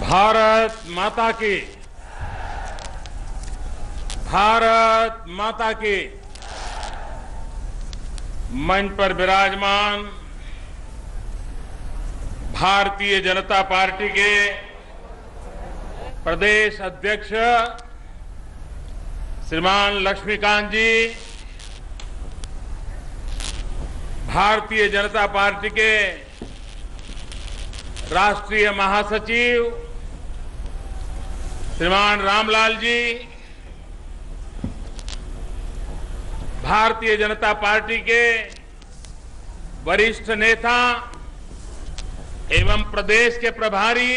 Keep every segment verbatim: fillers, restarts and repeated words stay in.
भारत माता की, भारत माता की। मंच पर विराजमान भारतीय जनता पार्टी के प्रदेश अध्यक्ष श्रीमान लक्ष्मीकांत जी, भारतीय जनता पार्टी के राष्ट्रीय महासचिव श्रीमान रामलाल जी, भारतीय जनता पार्टी के वरिष्ठ नेता एवं प्रदेश के प्रभारी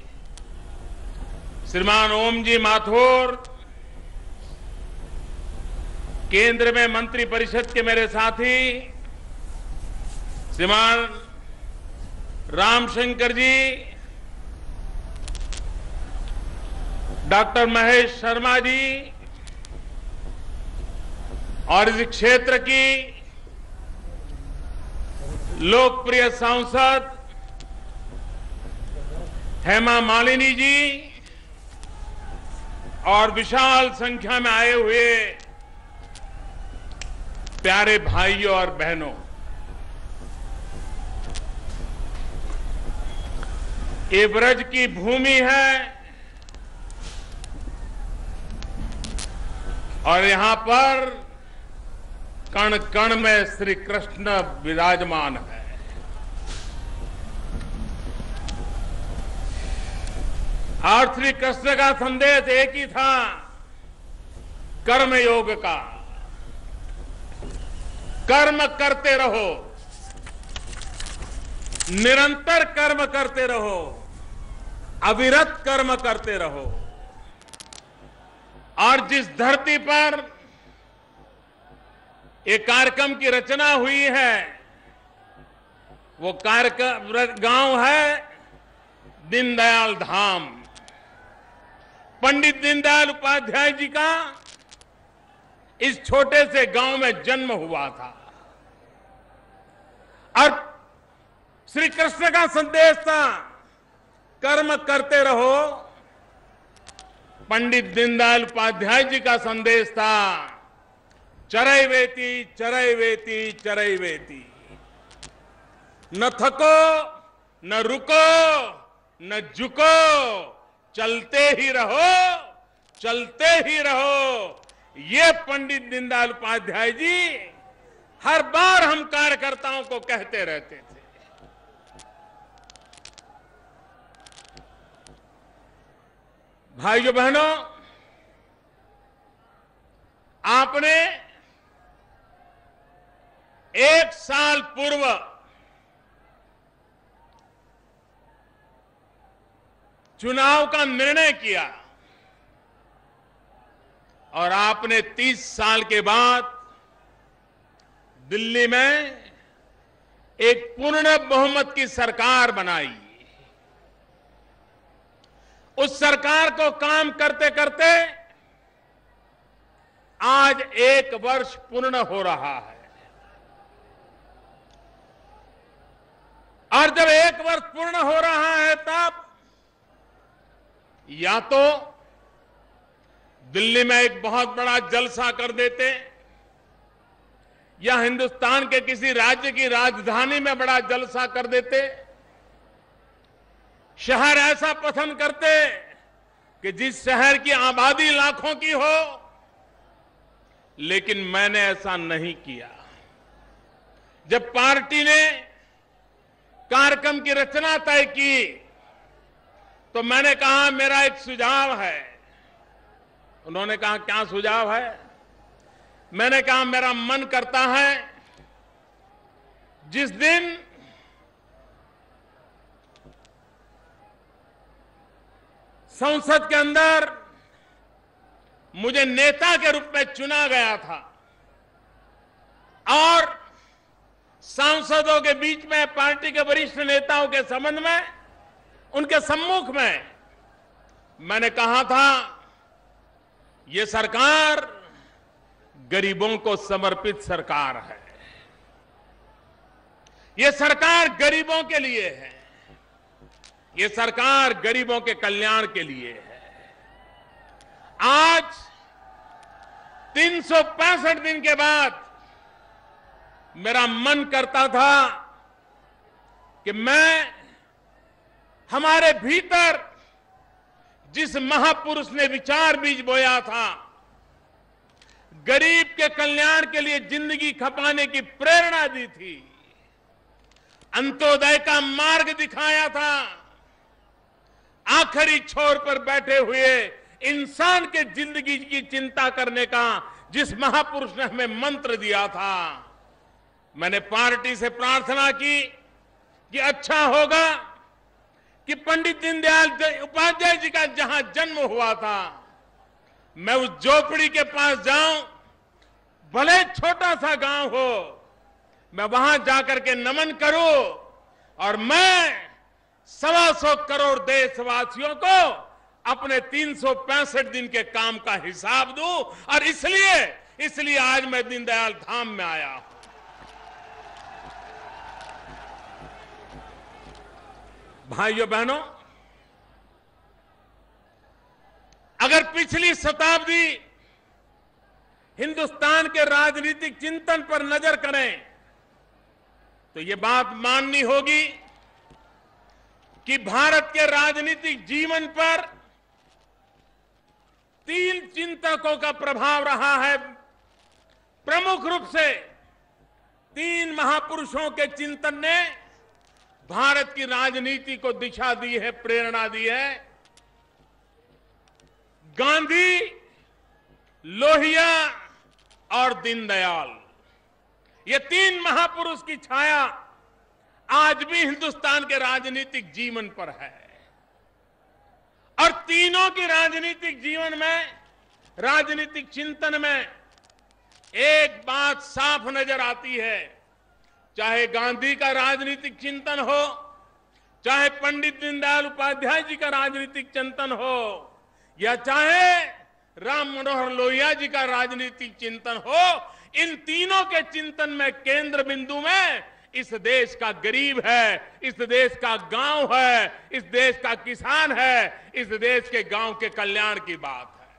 श्रीमान ओम जी माथुर, केंद्र में मंत्री परिषद के मेरे साथी श्रीमान रामशंकर जी, डॉक्टर महेश शर्मा जी और इस क्षेत्र की लोकप्रिय सांसद हेमा मालिनी जी और विशाल संख्या में आए हुए प्यारे भाइयों और बहनों, ये ब्रज की भूमि है और यहां पर कण कण में श्री कृष्ण विराजमान है। और श्री कृष्ण का संदेश एक ही था, कर्म योग का। कर्म करते रहो, निरंतर कर्म करते रहो, अविरत कर्म करते रहो। और जिस धरती पर एक कार्यक्रम की रचना हुई है, वो कार्यक्रम गांव है दीनदयाल धाम। पंडित दीनदयाल उपाध्याय जी का इस छोटे से गांव में जन्म हुआ था और श्री कृष्ण का संदेश था, कर्म करते रहो। पंडित दीनदयाल उपाध्याय जी का संदेश था, चरैवेति चरैवेति चरैवेति। न थको, न रुको, न झुको, चलते ही रहो, चलते ही रहो। ये पंडित दीनदयाल उपाध्याय जी हर बार हम कार्यकर्ताओं को कहते रहते थे। भाइयों बहनों, आपने एक साल पूर्व चुनाव का निर्णय किया और आपने तीस साल के बाद दिल्ली में एक पूर्ण बहुमत की सरकार बनाई। उस सरकार को काम करते करते आज एक वर्ष पूर्ण हो रहा है और जब एक वर्ष पूर्ण हो रहा है तब या तो दिल्ली में एक बहुत बड़ा जलसा कर देते या हिंदुस्तान के किसी राज्य की राजधानी में बड़ा जलसा कर देते, शहर ऐसा पसंद करते कि जिस शहर की आबादी लाखों की हो, लेकिन मैंने ऐसा नहीं किया। जब पार्टी ने कार्यक्रम की रचना तय की तो मैंने कहा मेरा एक सुझाव है। उन्होंने कहा क्या सुझाव है? मैंने कहा मेरा मन करता है जिस दिन संसद के अंदर मुझे नेता के रूप में चुना गया था और सांसदों के बीच में, पार्टी के वरिष्ठ नेताओं के संबंध में, उनके सम्मुख में मैंने कहा था ये सरकार गरीबों को समर्पित सरकार है, ये सरकार गरीबों के लिए है, ये सरकार गरीबों के कल्याण के लिए है। आज तीन सौ पैंसठ दिन के बाद मेरा मन करता था कि मैं हमारे भीतर जिस महापुरुष ने विचार बीज बोया था, गरीब के कल्याण के लिए जिंदगी खपाने की प्रेरणा दी थी, अंत्योदय का मार्ग दिखाया था, आखिरी छोर पर बैठे हुए इंसान के जिंदगी की चिंता करने का जिस महापुरुष ने हमें मंत्र दिया था, मैंने पार्टी से प्रार्थना की कि अच्छा होगा कि पंडित दीनदयाल उपाध्याय जी का जहां जन्म हुआ था, मैं उस झोपड़ी के पास जाऊं, भले छोटा सा गांव हो, मैं वहां जाकर के नमन करूं और मैं सवा सौ करोड़ देशवासियों को अपने तीन सौ पैंसठ दिन के काम का हिसाब दूं। और इसलिए इसलिए आज मैं दीनदयाल धाम में आया हूं। भाइयों बहनों, अगर पिछली शताब्दी हिंदुस्तान के राजनीतिक चिंतन पर नजर करें तो ये बात माननी होगी कि भारत के राजनीतिक जीवन पर तीन चिंतकों का प्रभाव रहा है। प्रमुख रूप से तीन महापुरुषों के चिंतन ने भारत की राजनीति को दिशा दी है, प्रेरणा दी है। गांधी, लोहिया और दीनदयाल, ये तीन महापुरुष की छाया आज भी हिंदुस्तान के राजनीतिक जीवन पर है। और तीनों की राजनीतिक जीवन में, राजनीतिक चिंतन में एक बात साफ नजर आती है, चाहे गांधी का राजनीतिक चिंतन हो, चाहे पंडित दीनदयाल उपाध्याय जी का राजनीतिक चिंतन हो, या चाहे राम मनोहर लोहिया जी का राजनीतिक चिंतन हो, इन तीनों के चिंतन में केंद्र बिंदु में इस देश का गरीब है, इस देश का गांव है, इस देश का किसान है, इस देश के गांव के कल्याण की बात है।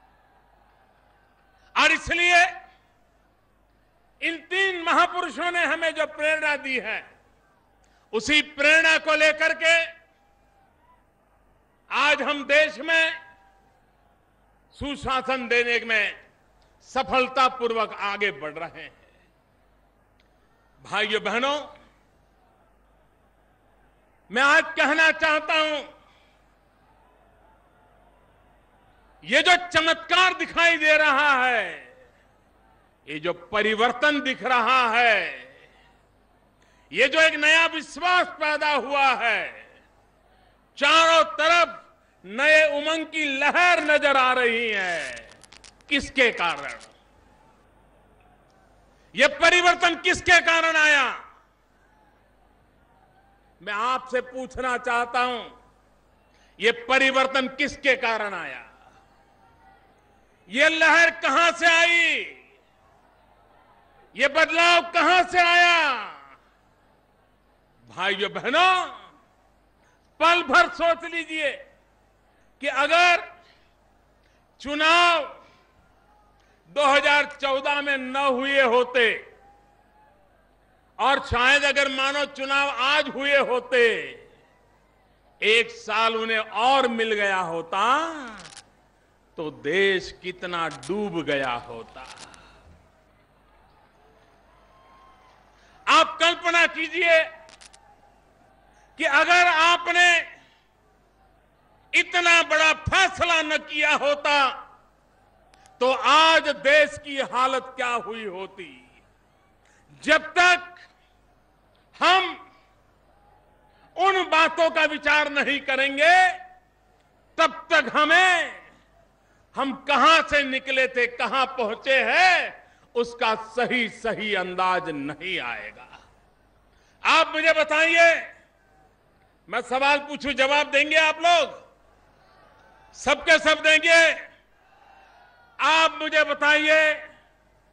और इसलिए इन तीन महापुरुषों ने हमें जो प्रेरणा दी है, उसी प्रेरणा को लेकर के आज हम देश में सुशासन देने में सफलतापूर्वक आगे बढ़ रहे हैं। भाइयों बहनों, मैं आज कहना चाहता हूं, ये जो चमत्कार दिखाई दे रहा है, ये जो परिवर्तन दिख रहा है, ये जो एक नया विश्वास पैदा हुआ है, चारों तरफ नए उमंग की लहर नजर आ रही है, किसके कारण? यह परिवर्तन किसके कारण आया? मैं आपसे पूछना चाहता हूं, यह परिवर्तन किसके कारण आया? यह लहर कहां से आई? यह बदलाव कहां से आया? भाइयों बहनों, पल भर सोच लीजिए कि अगर चुनाव दो हज़ार चौदह में न हुए होते और शायद अगर मानो चुनाव आज हुए होते, एक साल उन्हें और मिल गया होता तो देश कितना डूब गया होता। आप कल्पना कीजिए कि अगर आपने इतना बड़ा फैसला न किया होता तो आज देश की हालत क्या हुई होती। जब तक हम उन बातों का विचार नहीं करेंगे, तब तक हमें हम कहां से निकले थे, कहां पहुंचे हैं, उसका सही सही अंदाज नहीं आएगा। आप मुझे बताइए, मैं सवाल पूछूं, जवाब देंगे आप लोग? सबके सब देंगे? आप मुझे बताइए,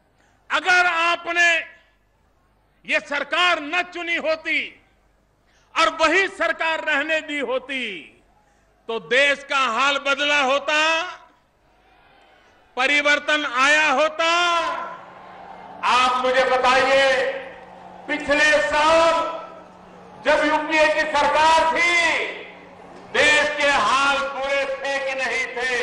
अगर आपने ये सरकार न चुनी होती और वही सरकार रहने दी होती तो देश का हाल बदला होता, परिवर्तन आया होता। आप मुझे बताइए, पिछले साल जब यूपीए की सरकार थी, देश के हाल बुरे थे कि नहीं थे?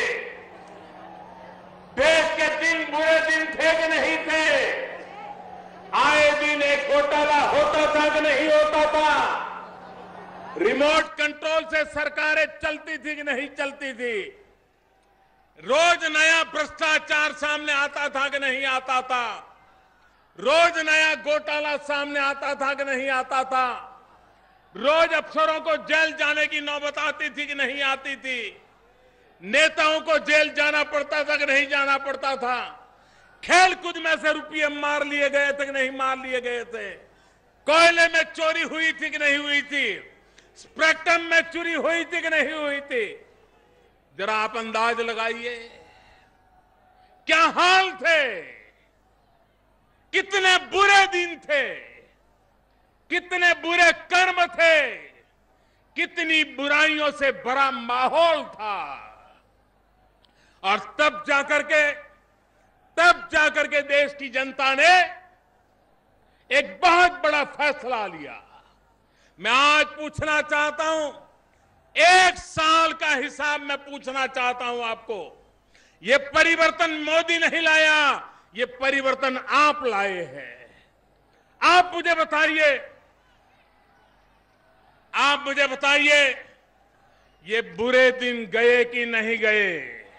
देश के दिन बुरे दिन थे कि नहीं थे? आए दिन एक घोटाला होता था कि नहीं होता था? रिमोट कंट्रोल से सरकारें चलती थी कि नहीं चलती थी? रोज नया भ्रष्टाचार सामने आता था कि नहीं आता था? रोज नया घोटाला सामने आता था कि नहीं आता था? रोज अफसरों को जेल जाने की नौबत आती थी कि नहीं आती थी? नेताओं को जेल जाना पड़ता था कि नहीं जाना पड़ता था? खेल कूद में से रुपये मार लिए गए थे कि नहीं मार लिए गए थे? कोयले में चोरी हुई थी कि नहीं हुई थी? स्पेक्ट्रम में चोरी हुई थी कि नहीं हुई थी? जरा आप अंदाज लगाइए, क्या हाल थे? कितने बुरे दिन थे, कितने बुरे कर्म थे, कितनी बुराइयों से भरा माहौल था। और तब जाकर के तब जाकर के देश की जनता ने एक बहुत बड़ा फैसला लिया। मैं आज पूछना चाहता हूं, एक साल का हिसाब मैं पूछना चाहता हूं आपको। ये परिवर्तन मोदी नहीं लाया, ये परिवर्तन आप लाए हैं। आप मुझे बताइए, आप मुझे बताइए, ये बुरे दिन गए कि नहीं गए?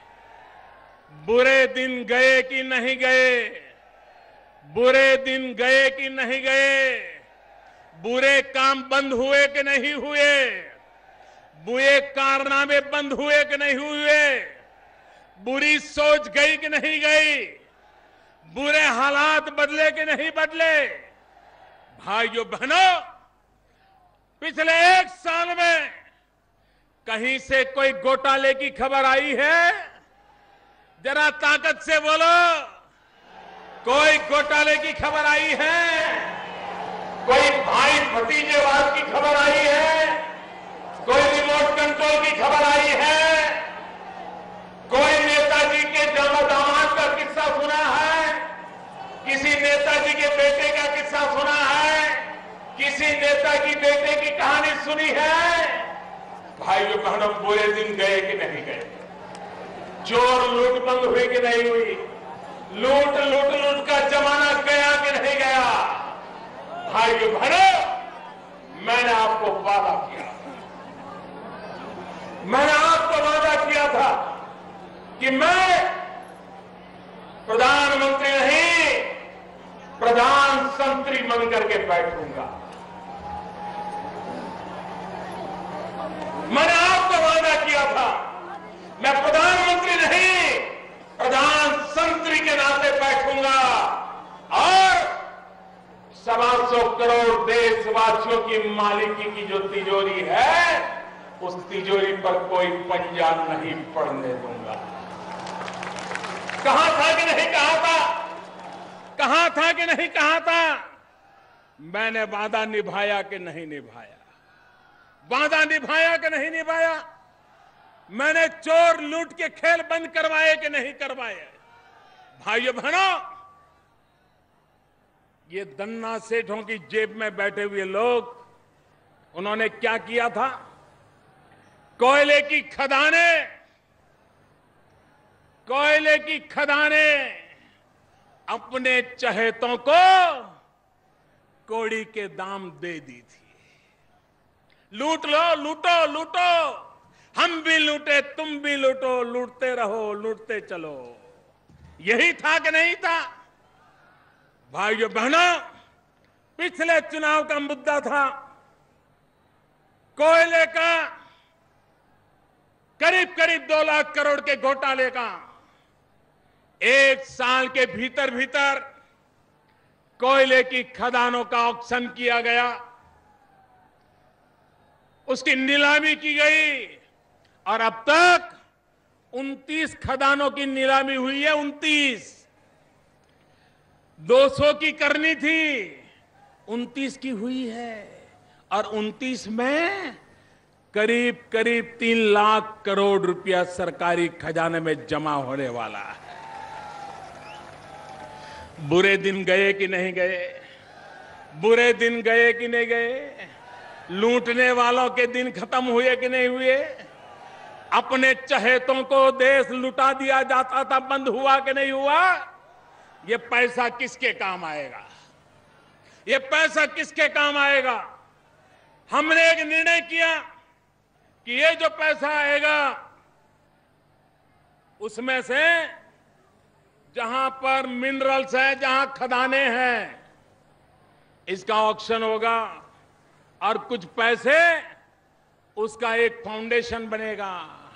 बुरे दिन गए कि नहीं गए? बुरे दिन गए कि नहीं गए? बुरे काम बंद हुए कि नहीं हुए? बुरे कारनामे बंद हुए कि नहीं हुए? बुरी सोच गई कि नहीं गई? बुरे हालात बदले कि नहीं बदले? भाइयों बहनों, पिछले एक साल में कहीं से कोई घोटाले की खबर आई है? जरा ताकत से बोलो, कोई घोटाले की खबर आई है? कोई भाई भतीजेवाद की खबर आई है? कोई रिमोट कंट्रोल की खबर आई है? कोई नेताजी के दामाद का किस्सा सुना है? किसी नेताजी के बेटे का किस्सा सुना है? किसी नेता की बेटे की कहानी सुनी है? भाइयों बहनों, बुरे दिन गए कि नहीं गए? चोर लूट बंद हुई कि नहीं हुई? लूट लूट लूट का जमाना गया कि नहीं गया? भाइयों बहनों, मैंने आपको वादा किया, मैंने आपको वादा किया था कि मैं प्रधानमंत्री नहीं, प्रधान संतरी बनकर के बैठूंगा। मैंने आपको वादा किया था, मैं प्रधानमंत्री नहीं, प्रधान संतरी के नाते बैठूंगा और सवा सौ करोड़ देशवासियों की मालिकी की जो तिजोरी है, उस तिजोरी पर कोई पंजा नहीं पड़ने दूंगा। कहा था कि नहीं कहा था? कहा था कि नहीं कहा था? मैंने वादा निभाया कि नहीं निभाया? वादा निभाया कि नहीं निभाया? मैंने चोर लूट के खेल बंद करवाए कि नहीं करवाए? भाइयों बहनों, ये दन्ना सेठों की जेब में बैठे हुए लोग, उन्होंने क्या किया था? कोयले की खदानें कोयले की खदानें अपने चहेतों को कौड़ी के दाम दे दी थी। लूट लो, लूटो लूटो, हम भी लूटे, तुम भी लूटो, लूटते रहो, लूटते चलो। यही था कि नहीं था? भाइयों बहनों, पिछले चुनाव का मुद्दा था कोयले का करीब करीब दो लाख करोड़ के घोटाले का। एक साल के भीतर भीतर कोयले की खदानों का ऑक्शन किया गया, उसकी नीलामी की गई और अब तक उनतीस खदानों की नीलामी हुई है। उनतीस दो सौ की करनी थी, उनतीस की हुई है और उनतीस में करीब करीब तीन लाख करोड़ रुपया सरकारी खजाने में जमा होने वाला है। बुरे दिन गए कि नहीं गए? बुरे दिन गए कि नहीं गए? लूटने वालों के दिन खत्म हुए कि नहीं हुए? अपने चहेतों को देश लुटा दिया जाता था, बंद हुआ कि नहीं हुआ? ये पैसा किसके काम आएगा? ये पैसा किसके काम आएगा? हमने एक निर्णय किया कि ये जो पैसा आएगा उसमें से जहां पर मिनरल्स हैं, जहां खदानें हैं, इसका ऑक्शन होगा और कुछ पैसे उसका एक फाउंडेशन बनेगा।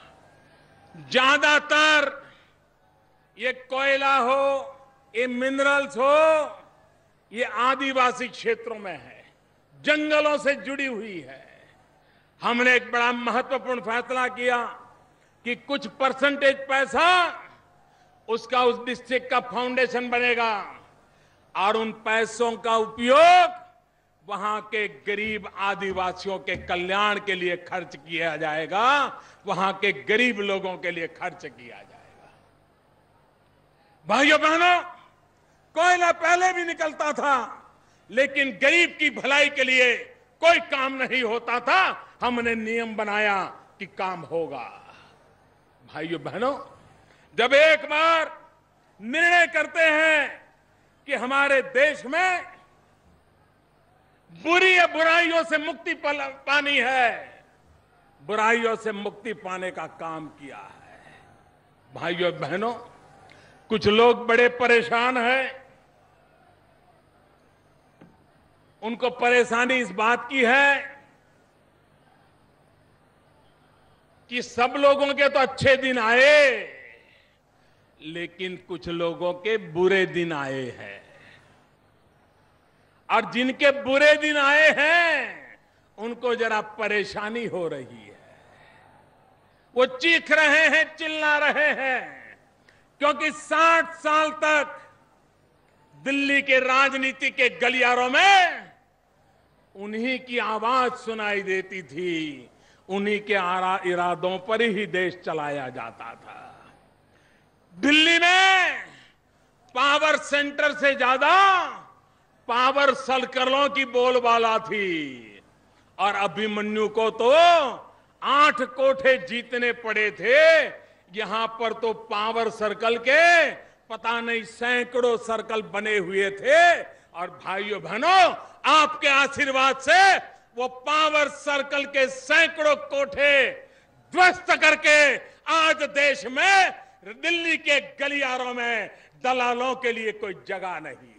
ज्यादातर ये कोयला हो, ये मिनरल्स हो, ये आदिवासी क्षेत्रों में है, जंगलों से जुड़ी हुई है। हमने एक बड़ा महत्वपूर्ण फैसला किया कि कुछ परसेंटेज पैसा उसका उस डिस्ट्रिक्ट का फाउंडेशन बनेगा और उन पैसों का उपयोग वहां के गरीब आदिवासियों के कल्याण के लिए खर्च किया जाएगा, वहां के गरीब लोगों के लिए खर्च किया जाएगा। भाइयों बहनों, कोयला पहले भी निकलता था, लेकिन गरीब की भलाई के लिए कोई काम नहीं होता था। हमने नियम बनाया कि काम होगा। भाइयों बहनों, जब एक बार निर्णय करते हैं कि हमारे देश में बुरी या बुराइयों से मुक्ति पानी है, बुराइयों से मुक्ति पाने का काम किया है। भाइयों बहनों, कुछ लोग बड़े परेशान हैं। उनको परेशानी इस बात की है कि सब लोगों के तो अच्छे दिन आए, लेकिन कुछ लोगों के बुरे दिन आए हैं। और जिनके बुरे दिन आए हैं उनको जरा परेशानी हो रही है। वो चीख रहे हैं, चिल्ला रहे हैं, क्योंकि साठ साल तक दिल्ली के राजनीति के गलियारों में उन्हीं की आवाज सुनाई देती थी, उन्हीं के इरादों पर ही देश चलाया जाता था। दिल्ली में पावर सेंटर से ज्यादा पावर सर्कलों की बोलबाला थी और अभिमन्यु को तो आठ कोठे जीतने पड़े थे। यहां पर तो पावर सर्कल के पता नहीं सैकड़ों सर्कल बने हुए थे। और भाइयों बहनों, आपके आशीर्वाद से वो पावर सर्कल के सैकड़ों कोठे ध्वस्त करके आज देश में दिल्ली के गलियारों में दलालों के लिए कोई जगह नहीं है।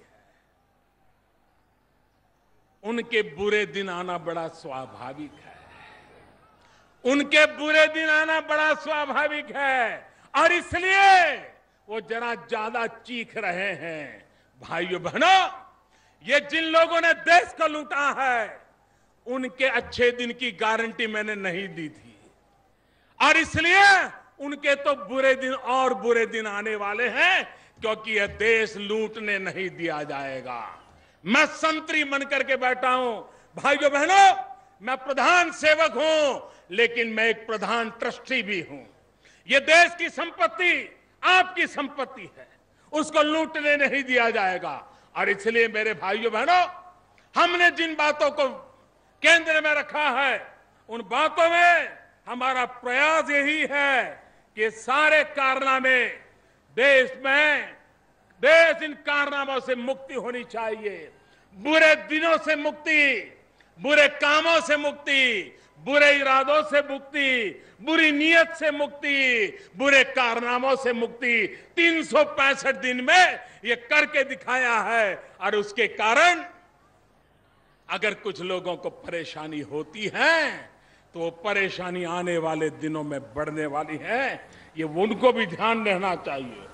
उनके बुरे दिन आना बड़ा स्वाभाविक है, उनके बुरे दिन आना बड़ा स्वाभाविक है और इसलिए वो जरा ज्यादा चीख रहे हैं। भाइयों बहनों, ये जिन लोगों ने देश को लूटा है उनके अच्छे दिन की गारंटी मैंने नहीं दी थी और इसलिए उनके तो बुरे दिन और बुरे दिन आने वाले हैं, क्योंकि यह देश लूटने नहीं दिया जाएगा। मैं संतरी बन करके बैठा हूं। भाइयों बहनों, मैं प्रधान सेवक हूं, लेकिन मैं एक प्रधान ट्रस्टी भी हूं। यह देश की संपत्ति आपकी संपत्ति है, उसको लूटने नहीं दिया जाएगा। और इसलिए मेरे भाइयों बहनों, हमने जिन बातों को केंद्र में रखा है उन बातों में हमारा प्रयास यही है कि सारे कारनामे देश में, देश इन कारनामों से मुक्ति होनी चाहिए। बुरे दिनों से मुक्ति, बुरे कामों से मुक्ति, बुरे इरादों से मुक्ति, बुरी नीयत से मुक्ति, बुरे कारनामों से मुक्ति तीन सौ पैंसठ दिन में ये करके दिखाया है। और उसके कारण अगर कुछ लोगों को परेशानी होती है तो वो परेशानी आने वाले दिनों में बढ़ने वाली है, ये उनको भी ध्यान रहना चाहिए।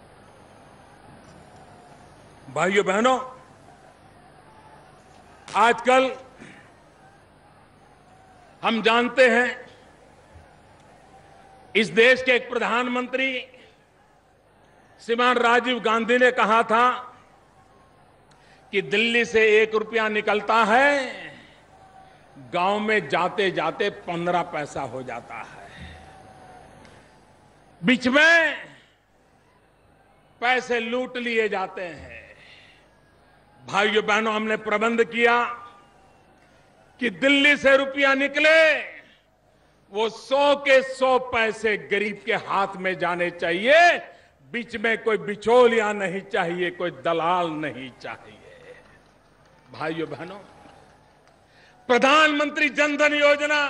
भाइयों बहनों, आजकल हम जानते हैं इस देश के एक प्रधानमंत्री श्रीमान राजीव गांधी ने कहा था कि दिल्ली से एक रुपया निकलता है, गांव में जाते जाते पंद्रह पैसा हो जाता है। बीच में पैसे लूट लिए जाते हैं। भाइयों बहनों, हमने प्रबंध किया कि दिल्ली से रुपया निकले वो सौ के सौ पैसे गरीब के हाथ में जाने चाहिए। बीच में कोई बिचौलिया नहीं चाहिए, कोई दलाल नहीं चाहिए। भाइयों बहनों, प्रधानमंत्री जनधन योजना,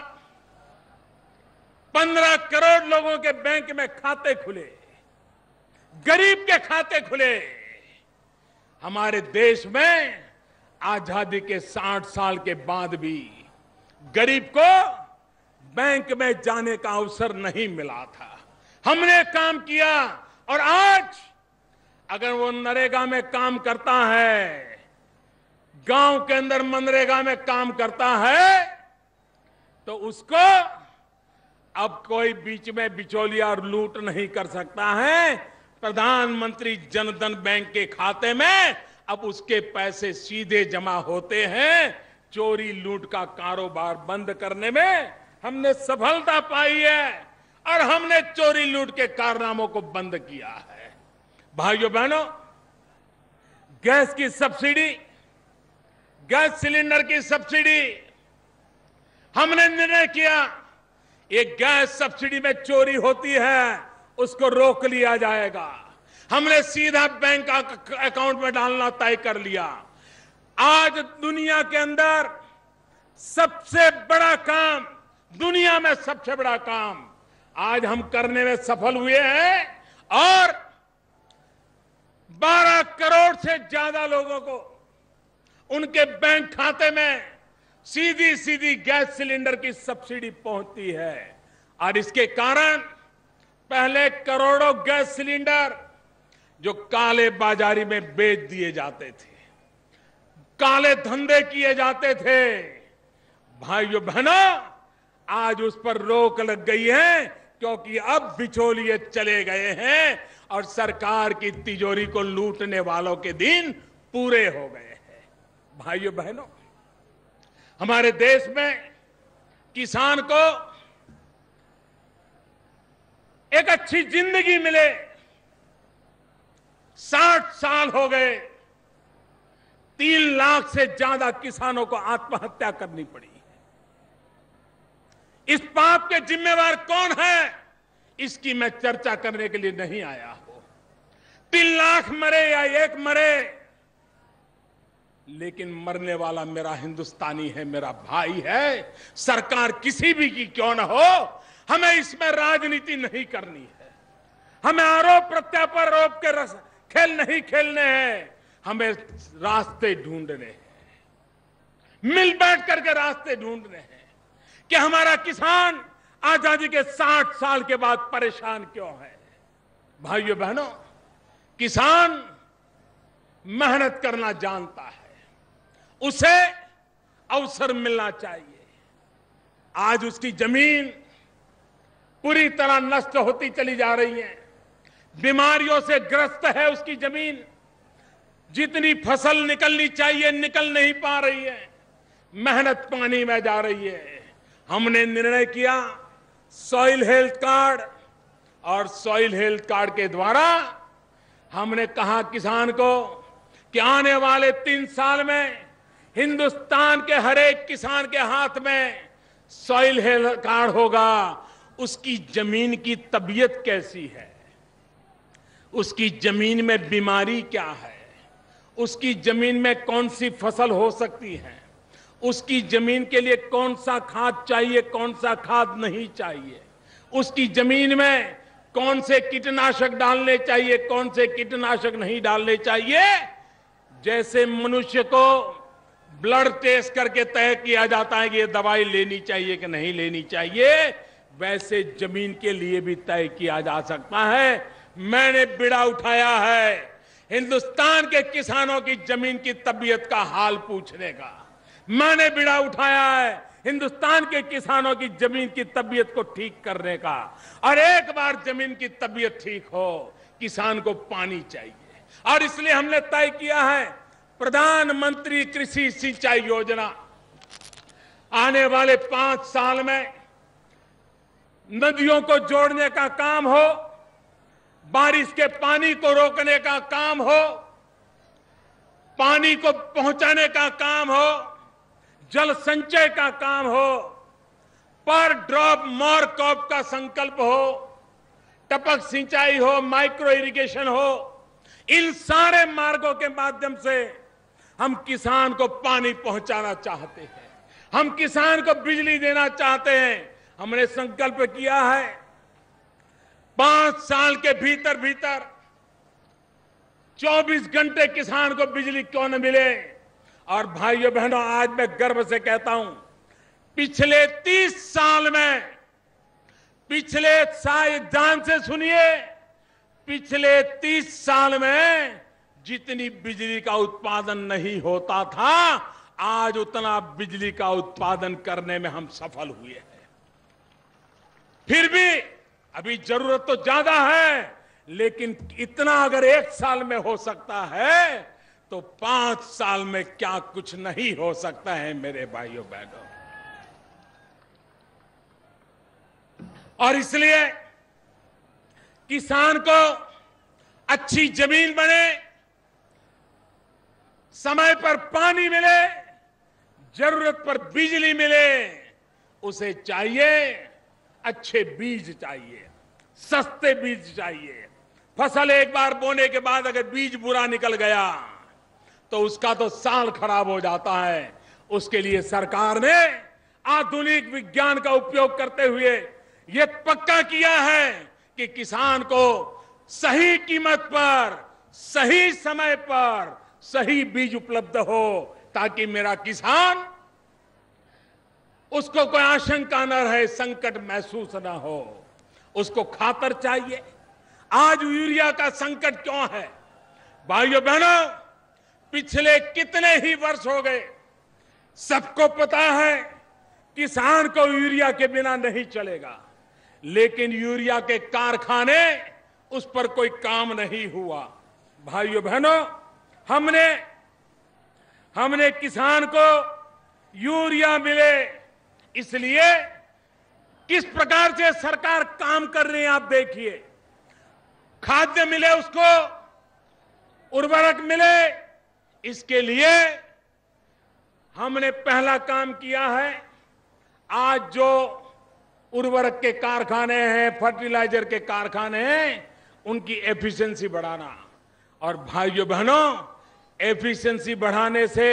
पंद्रह करोड़ लोगों के बैंक में खाते खुले, गरीब के खाते खुले। हमारे देश में आजादी के साठ साल के बाद भी गरीब को बैंक में जाने का अवसर नहीं मिला था। हमने काम किया और आज अगर वो नरेगा में काम करता है, गांव के अंदर मनरेगा में काम करता है, तो उसको अब कोई बीच में बिचौलिया और लूट नहीं कर सकता है। प्रधानमंत्री जनधन बैंक के खाते में अब उसके पैसे सीधे जमा होते हैं। चोरी लूट का कारोबार बंद करने में हमने सफलता पाई है और हमने चोरी लूट के कारनामों को बंद किया है। भाइयों बहनों, गैस की सब्सिडी, गैस सिलेंडर की सब्सिडी, हमने निर्णय किया ये गैस सब्सिडी में चोरी होती है उसको रोक लिया जाएगा। हमने सीधा बैंक अकाउंट में डालना तय कर लिया। आज दुनिया के अंदर सबसे बड़ा काम, दुनिया में सबसे बड़ा काम आज हम करने में सफल हुए हैं और बारह करोड़ से ज्यादा लोगों को उनके बैंक खाते में सीधी सीधी गैस सिलेंडर की सब्सिडी पहुंचती है। और इसके कारण पहले करोड़ों गैस सिलेंडर जो काले बाजारी में बेच दिए जाते थे, काले धंधे किए जाते थे, भाइयों बहनों, आज उस पर रोक लग गई है क्योंकि अब बिचौलिए चले गए हैं और सरकार की तिजोरी को लूटने वालों के दिन पूरे हो गए हैं। भाइयों बहनों, हमारे देश में किसान को एक अच्छी जिंदगी मिले, साठ साल हो गए, तीन लाख से ज्यादा किसानों को आत्महत्या करनी पड़ी है। इस पाप के जिम्मेवार कौन है, इसकी मैं चर्चा करने के लिए नहीं आया हूं। तीन लाख मरे या एक मरे, लेकिन मरने वाला मेरा हिंदुस्तानी है, मेरा भाई है। सरकार किसी भी की क्यों न हो, हमें इसमें राजनीति नहीं करनी है। हमें आरोप प्रत्यारोप के रस खेल नहीं खेलने हैं। हमें रास्ते ढूंढने हैं, मिल बैठ करके रास्ते ढूंढने हैं कि हमारा किसान आजादी के साठ साल के बाद परेशान क्यों है। भाइयों बहनों, किसान मेहनत करना जानता है, उसे अवसर मिलना चाहिए। आज उसकी जमीन पूरी तरह नष्ट होती चली जा रही है, बीमारियों से ग्रस्त है उसकी जमीन, जितनी फसल निकलनी चाहिए निकल नहीं पा रही है, मेहनत पानी में जा रही है। हमने निर्णय किया सॉइल हेल्थ कार्ड, और सॉइल हेल्थ कार्ड के द्वारा हमने कहा किसान को कि आने वाले तीन साल में हिंदुस्तान के हर एक किसान के हाथ में सॉइल हेल्थ कार्ड होगा। उसकी जमीन की तबीयत कैसी है, उसकी जमीन में बीमारी क्या है, उसकी जमीन में कौन सी फसल हो सकती है, उसकी जमीन के लिए कौन सा खाद चाहिए, कौन सा खाद नहीं चाहिए, उसकी जमीन में कौन से कीटनाशक डालने चाहिए, कौन से कीटनाशक नहीं डालने चाहिए। जैसे मनुष्य को ब्लड टेस्ट करके तय किया जाता है कि ये दवाई लेनी चाहिए कि नहीं लेनी चाहिए, वैसे जमीन के लिए भी तय किया जा सकता है। मैंने बीड़ा उठाया है हिंदुस्तान के किसानों की जमीन की तबीयत का हाल पूछने का। मैंने बीड़ा उठाया है हिंदुस्तान के किसानों की जमीन की तबीयत को ठीक करने का। और एक बार जमीन की तबीयत ठीक हो, किसान को पानी चाहिए, और इसलिए हमने तय किया है प्रधानमंत्री कृषि सिंचाई योजना। आने वाले पांच साल में नदियों को जोड़ने का काम हो, बारिश के पानी को रोकने का काम हो, पानी को पहुंचाने का काम हो, जल संचय का काम हो, पर ड्रॉप मोर क्रॉप का संकल्प हो, टपक सिंचाई हो, माइक्रो इरिगेशन हो, इन सारे मार्गों के माध्यम से हम किसान को पानी पहुंचाना चाहते हैं, हम किसान को बिजली देना चाहते हैं। हमने संकल्प किया है पांच साल के भीतर भीतर चौबीस घंटे किसान को बिजली क्यों न मिले। और भाइयों बहनों, आज मैं गर्व से कहता हूं, पिछले तीस साल में, पिछले शायद ध्यान से सुनिए, पिछले तीस साल में जितनी बिजली का उत्पादन नहीं होता था, आज उतना बिजली का उत्पादन करने में हम सफल हुए हैं। फिर भी अभी जरूरत तो ज्यादा है, लेकिन इतना अगर एक साल में हो सकता है तो पांच साल में क्या कुछ नहीं हो सकता है मेरे भाइयों बहनों। और इसलिए किसान को अच्छी जमीन बने, समय पर पानी मिले, जरूरत पर बिजली मिले, उसे चाहिए अच्छे बीज चाहिए, सस्ते बीज चाहिए। फसल एक बार बोने के बाद अगर बीज बुरा निकल गया तो उसका तो साल खराब हो जाता है। उसके लिए सरकार ने आधुनिक विज्ञान का उपयोग करते हुए यह पक्का किया है कि किसान को सही कीमत पर, सही समय पर सही बीज उपलब्ध हो, ताकि मेरा किसान, उसको कोई आशंका न रहे, संकट महसूस न हो। उसको खातर चाहिए। आज यूरिया का संकट क्यों है? भाइयों बहनों, पिछले कितने ही वर्ष हो गए, सबको पता है किसान को यूरिया के बिना नहीं चलेगा, लेकिन यूरिया के कारखाने, उस पर कोई काम नहीं हुआ। भाइयों बहनों, हमने हमने किसान को यूरिया मिले, इसलिए किस प्रकार से सरकार काम कर रही है आप देखिए। खाद्य मिले उसको, उर्वरक मिले, इसके लिए हमने पहला काम किया है। आज जो उर्वरक के कारखाने हैं, फर्टिलाइजर के कारखाने हैं, उनकी एफिशिएंसी बढ़ाना। और भाइयों बहनों, एफिशिएंसी बढ़ाने से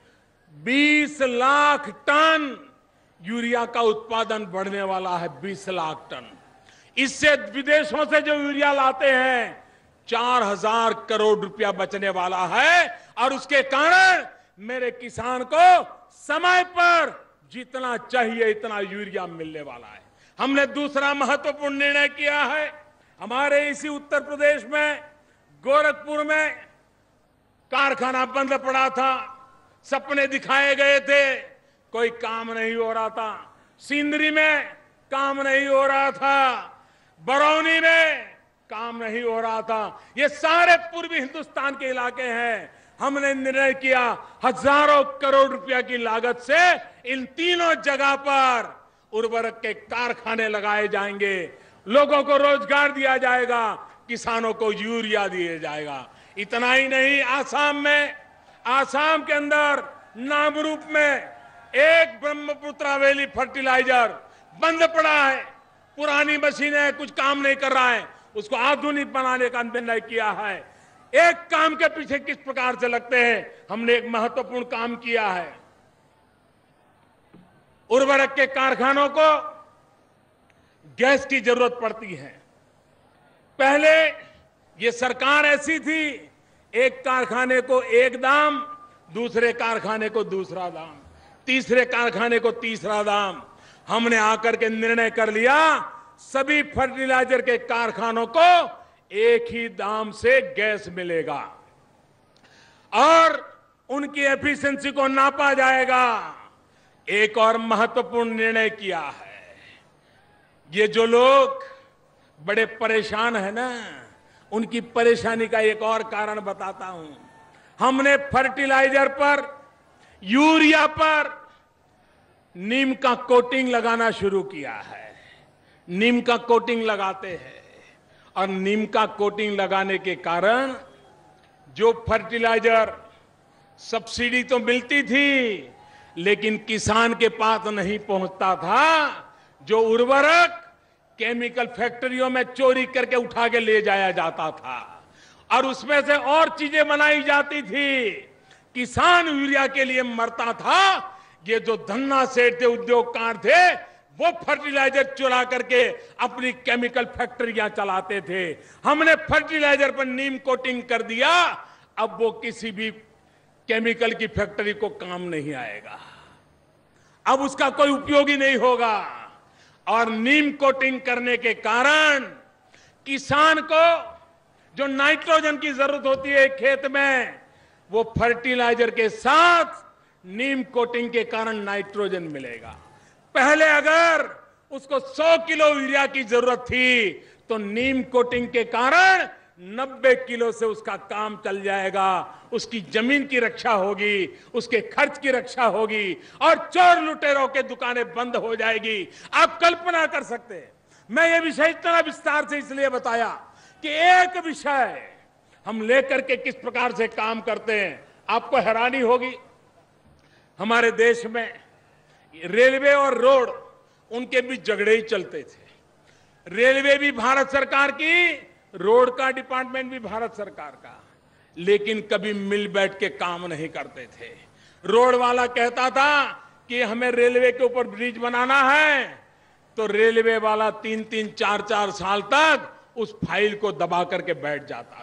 बीस लाख टन यूरिया का उत्पादन बढ़ने वाला है। बीस लाख टन। इससे विदेशों से जो यूरिया लाते हैं, चार हजार करोड़ रुपया बचने वाला है। और उसके कारण मेरे किसान को समय पर जितना चाहिए इतना यूरिया मिलने वाला है। हमने दूसरा महत्वपूर्ण निर्णय किया है। हमारे इसी उत्तर प्रदेश में गोरखपुर में कारखाना बंद पड़ा था, सपने दिखाए गए थे, कोई काम नहीं हो रहा था। सिंदरी में काम नहीं हो रहा था, बरौनी में काम नहीं हो रहा था। ये सारे पूर्वी हिंदुस्तान के इलाके हैं। हमने निर्णय किया हजारों करोड़ रुपया की लागत से इन तीनों जगह पर उर्वरक के कारखाने लगाए जाएंगे, लोगों को रोजगार दिया जाएगा, किसानों को यूरिया दिया जाएगा। इतना ही नहीं, आसाम में, आसाम के अंदर नामरूप में एक ब्रह्मपुत्रा वैली फर्टिलाइजर बंद पड़ा है, पुरानी मशीनें, कुछ काम नहीं कर रहा है, उसको आधुनिक बनाने का निर्णय किया है। एक काम के पीछे किस प्रकार से लगते हैं, हमने एक महत्वपूर्ण काम किया है। उर्वरक के कारखानों को गैस की जरूरत पड़ती है। पहले ये सरकार ऐसी थी, एक कारखाने को एक दाम, दूसरे कारखाने को दूसरा दाम, तीसरे कारखाने को तीसरा दाम। हमने आकर के निर्णय कर लिया, सभी फर्टिलाइजर के कारखानों को एक ही दाम से गैस मिलेगा और उनकी एफिशिएंसी को नापा जाएगा। एक और महत्वपूर्ण निर्णय किया है। ये जो लोग बड़े परेशान है ना, उनकी परेशानी का एक और कारण बताता हूं। हमने फर्टिलाइजर पर, यूरिया पर नीम का कोटिंग लगाना शुरू किया है। नीम का कोटिंग लगाते हैं और नीम का कोटिंग लगाने के कारण जो फर्टिलाइजर सब्सिडी तो मिलती थी लेकिन किसान के पास नहीं पहुंचता था। जो उर्वरक केमिकल फैक्ट्रियों में चोरी करके उठा के ले जाया जाता था और उसमें से और चीजें बनाई जाती थी। किसान यूरिया के लिए मरता था। ये जो धन्ना सेठ थे, उद्योगकार थे, वो फर्टिलाइजर चुरा करके अपनी केमिकल फैक्ट्रियां चलाते थे। हमने फर्टिलाइजर पर नीम कोटिंग कर दिया, अब वो किसी भी केमिकल की फैक्ट्री को काम नहीं आएगा, अब उसका कोई उपयोग ही नहीं होगा। और नीम कोटिंग करने के कारण किसान को जो नाइट्रोजन की जरूरत होती है खेत में, वो फर्टिलाइजर के साथ नीम कोटिंग के कारण नाइट्रोजन मिलेगा। पहले अगर उसको सौ किलो यूरिया की जरूरत थी तो नीम कोटिंग के कारण नब्बे किलो से उसका काम चल जाएगा। उसकी जमीन की रक्षा होगी, उसके खर्च की रक्षा होगी और चोर लुटेरों के दुकानें बंद हो जाएगी। आप कल्पना कर सकते हैं। मैं ये विषय इतना विस्तार से इसलिए बताया कि एक विषय हम लेकर के किस प्रकार से काम करते हैं, आपको हैरानी होगी। हमारे देश में रेलवे और रोड, उनके बीच झगड़े ही चलते थे। रेलवे भी भारत सरकार की, रोड का डिपार्टमेंट भी भारत सरकार का, लेकिन कभी मिल बैठ के काम नहीं करते थे। रोड वाला कहता था कि हमें रेलवे के ऊपर ब्रिज बनाना है, तो रेलवे वाला तीन तीन चार चार साल तक उस फाइल को दबा करके बैठ जाता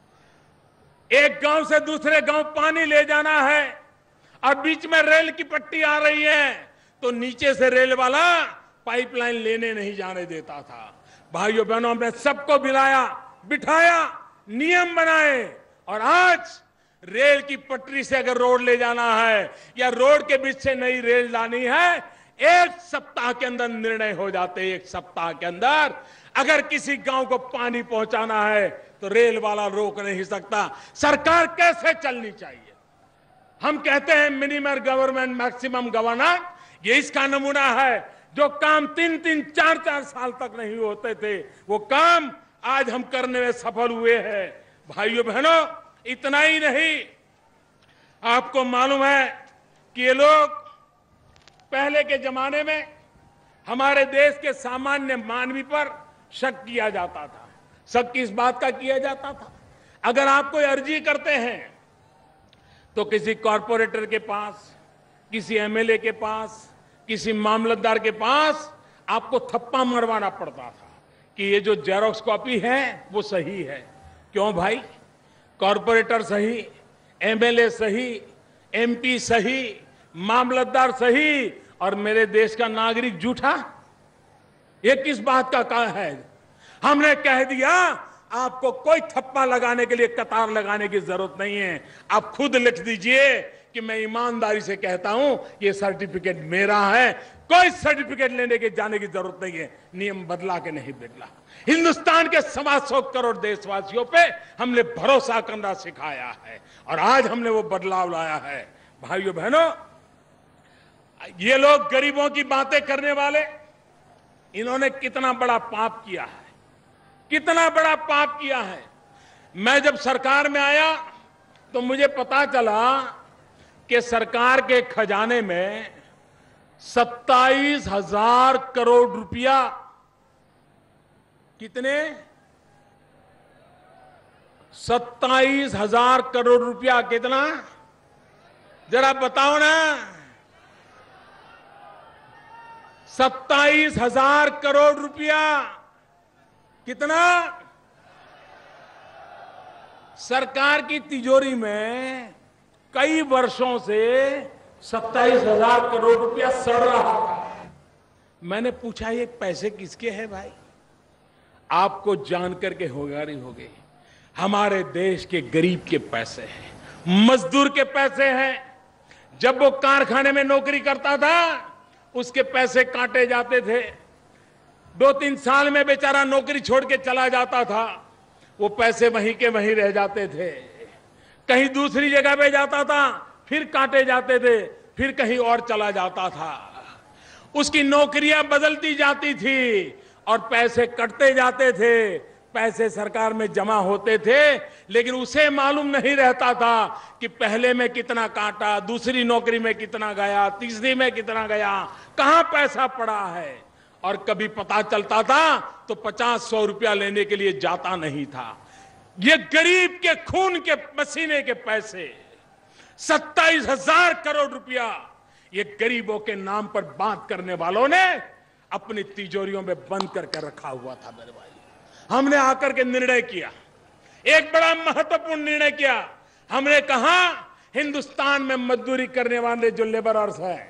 था। एक गांव से दूसरे गांव पानी ले जाना है और बीच में रेल की पट्टी आ रही है, तो नीचे से रेल वाला पाइपलाइन लेने नहीं जाने देता था। भाइयों बहनों, हमने सबको बिलाया, बिठाया, नियम बनाए और आज रेल की पटरी से अगर रोड ले जाना है या रोड के बीच से नई रेल लानी है, एक सप्ताह के अंदर निर्णय हो जाते हैं। एक सप्ताह के अंदर अगर किसी गांव को पानी पहुंचाना है तो रेल वाला रोक नहीं सकता। सरकार कैसे चलनी चाहिए? हम कहते हैं मिनिमम गवर्नमेंट मैक्सिमम गवर्नेंस, ये इसका नमूना है। जो काम तीन तीन चार चार साल तक नहीं होते थे, वो काम आज हम करने में सफल हुए हैं। भाइयों बहनों, इतना ही नहीं, आपको मालूम है कि ये लोग पहले के जमाने में हमारे देश के सामान्य मानवी पर शक किया जाता था। शक किस बात का किया जाता था? अगर आप कोई अर्जी करते हैं तो किसी कॉर्पोरेटर के पास, किसी एमएलए के पास, किसी मामलतदार के पास आपको थप्पा मरवाना पड़ता था कि ये जो जेरोक्स कॉपी है वो सही है। क्यों भाई? कॉर्पोरेटर सही, एमएलए सही, एमपी सही, मामलतदार सही और मेरे देश का नागरिक झूठा? ये किस बात का कहा है? हमने कह दिया आपको कोई थप्पा लगाने के लिए कतार लगाने की जरूरत नहीं है। आप खुद लिख दीजिए कि मैं ईमानदारी से कहता हूं ये सर्टिफिकेट मेरा है, कोई सर्टिफिकेट लेने के जाने की जरूरत नहीं है। नियम बदला के नहीं बदला। हिंदुस्तान के सवा सौ करोड़ देशवासियों पे हमने भरोसा करना सिखाया है और आज हमने वो बदलाव लाया है। भाइयों बहनों, ये लोग गरीबों की बातें करने वाले, इन्होंने कितना बड़ा पाप किया है, कितना बड़ा पाप किया है। मैं जब सरकार में आया तो मुझे पता चला कि सरकार के खजाने में सत्ताईस हजार करोड़ रुपया, कितने? सत्ताईस हजार करोड़ रुपया। कितना? जरा बताओ ना। सत्ताईस हजार करोड़ रुपया। कितना? सरकार की तिजोरी में कई वर्षों से सत्ताईस हजार करोड़ रुपया सड़ रहा था। मैंने पूछा ये पैसे किसके हैं भाई? आपको जानकर के होगारी हो गई, हमारे देश के गरीब के पैसे हैं, मजदूर के पैसे हैं। जब वो कारखाने में नौकरी करता था उसके पैसे काटे जाते थे। दो तीन साल में बेचारा नौकरी छोड़ के चला जाता था, वो पैसे वहीं के वहीं रह जाते थे। कहीं दूसरी जगह पे जाता था, फिर काटे जाते थे, फिर कहीं और चला जाता था। उसकी नौकरियां बदलती जाती थी और पैसे कटते जाते थे, पैसे सरकार में जमा होते थे, लेकिन उसे मालूम नहीं रहता था कि पहले में कितना काटा, दूसरी नौकरी में कितना गया, तीसरी में कितना गया, कहां पैसा पड़ा है। और कभी पता चलता था तो पचास सौ रुपया लेने के लिए जाता नहीं था। ये गरीब के खून के पसीने के पैसे, सत्ताईस हजार करोड़ रुपया ये गरीबों के नाम पर बात करने वालों ने अपनी तिजोरियों में बंद करके रखा हुआ था। मेरे भाई, हमने आकर के निर्णय किया, एक बड़ा महत्वपूर्ण निर्णय किया। हमने कहा हिंदुस्तान में मजदूरी करने वाले जो लेबरर्स हैं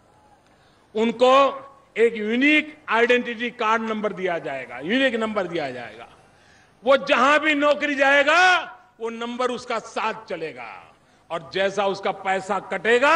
उनको एक यूनिक आइडेंटिटी कार्ड नंबर दिया जाएगा, यूनिक नंबर दिया जाएगा। वो जहां भी नौकरी जाएगा वो नंबर उसका साथ चलेगा और जैसा उसका पैसा कटेगा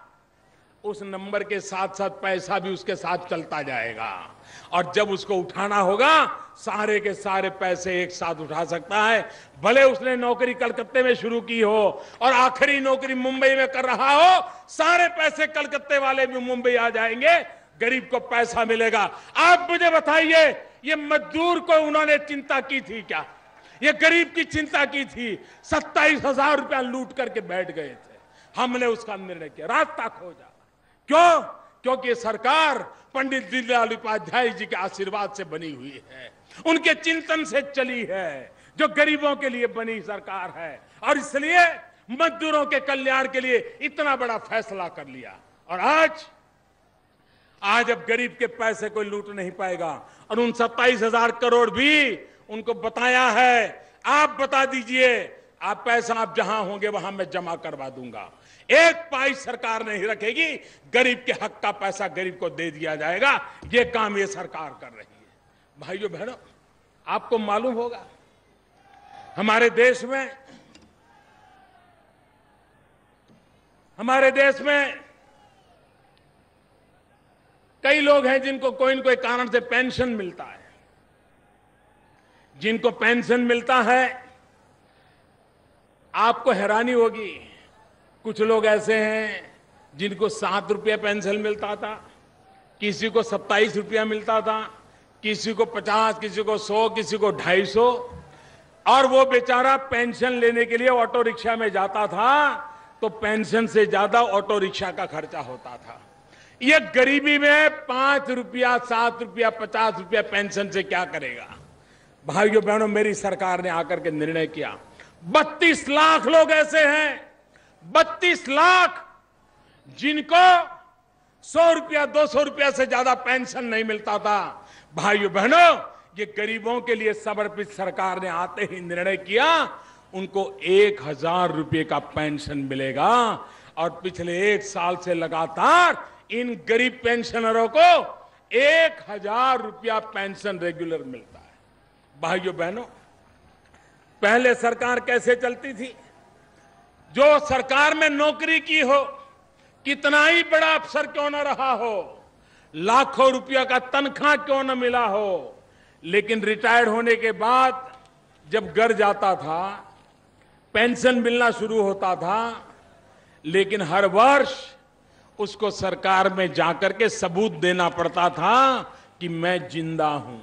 उस नंबर के साथ साथ पैसा भी उसके साथ चलता जाएगा। और जब उसको उठाना होगा सारे के सारे पैसे एक साथ उठा सकता है। भले उसने नौकरी कलकत्ते में शुरू की हो और आखिरी नौकरी मुंबई में कर रहा हो, सारे पैसे कलकत्ते वाले भी मुंबई आ जाएंगे, गरीब को पैसा मिलेगा। आप मुझे बताइए, ये मजदूर को उन्होंने चिंता की थी क्या? ये गरीब की चिंता की थी? सत्ताईस हजार रुपया लूट करके बैठ गए थे। हमने उसका निर्णय किया, रास्ता खोजा। क्यों? क्योंकि ये सरकार पंडित दीनदयाल उपाध्याय जी के आशीर्वाद से बनी हुई है, उनके चिंतन से चली है, जो गरीबों के लिए बनी सरकार है। और इसलिए मजदूरों के कल्याण के लिए इतना बड़ा फैसला कर लिया। और आज आज अब गरीब के पैसे कोई लूट नहीं पाएगा। और उन सत्ताईस हजार करोड़ भी उनको बताया है, आप बता दीजिए, आप पैसा आप जहां होंगे वहां मैं जमा करवा दूंगा। एक पाई सरकार नहीं रखेगी, गरीब के हक का पैसा गरीब को दे दिया जाएगा। ये काम ये सरकार कर रही है। भाइयों बहनों, आपको मालूम होगा हमारे देश में हमारे देश में कई लोग हैं जिनको कोई न कोई कारण से पेंशन मिलता है। जिनको पेंशन मिलता है, आपको हैरानी होगी, कुछ लोग ऐसे हैं जिनको सात रुपया पेंशन मिलता था, किसी को सत्ताईस रुपया मिलता था, किसी को पचास, किसी को सौ, किसी को ढाई सौ। और वो बेचारा पेंशन लेने के लिए ऑटो रिक्शा में जाता था तो पेंशन से ज्यादा ऑटो रिक्शा का खर्चा होता था। ये गरीबी में पांच रुपया, सात रुपया, पचास रुपया पेंशन से क्या करेगा? भाइयों बहनों, मेरी सरकार ने आकर के निर्णय किया, बत्तीस लाख लोग ऐसे हैं, बत्तीस लाख जिनको सौ रुपया, दो सौ रुपया से ज्यादा पेंशन नहीं मिलता था। भाइयों बहनों, ये गरीबों के लिए समर्पित सरकार ने आते ही निर्णय किया, उनको एक हजार रुपये का पेंशन मिलेगा। और पिछले एक साल से लगातार इन गरीब पेंशनरों को एक हजार रुपया पेंशन रेगुलर मिलता है। भाइयों बहनों, पहले सरकार कैसे चलती थी? जो सरकार में नौकरी की हो, कितना ही बड़ा अफसर क्यों न रहा हो, लाखों रुपया का तनख्वाह क्यों न मिला हो, लेकिन रिटायर्ड होने के बाद जब घर जाता था पेंशन मिलना शुरू होता था, लेकिन हर वर्ष उसको सरकार में जाकर के सबूत देना पड़ता था कि मैं जिंदा हूं।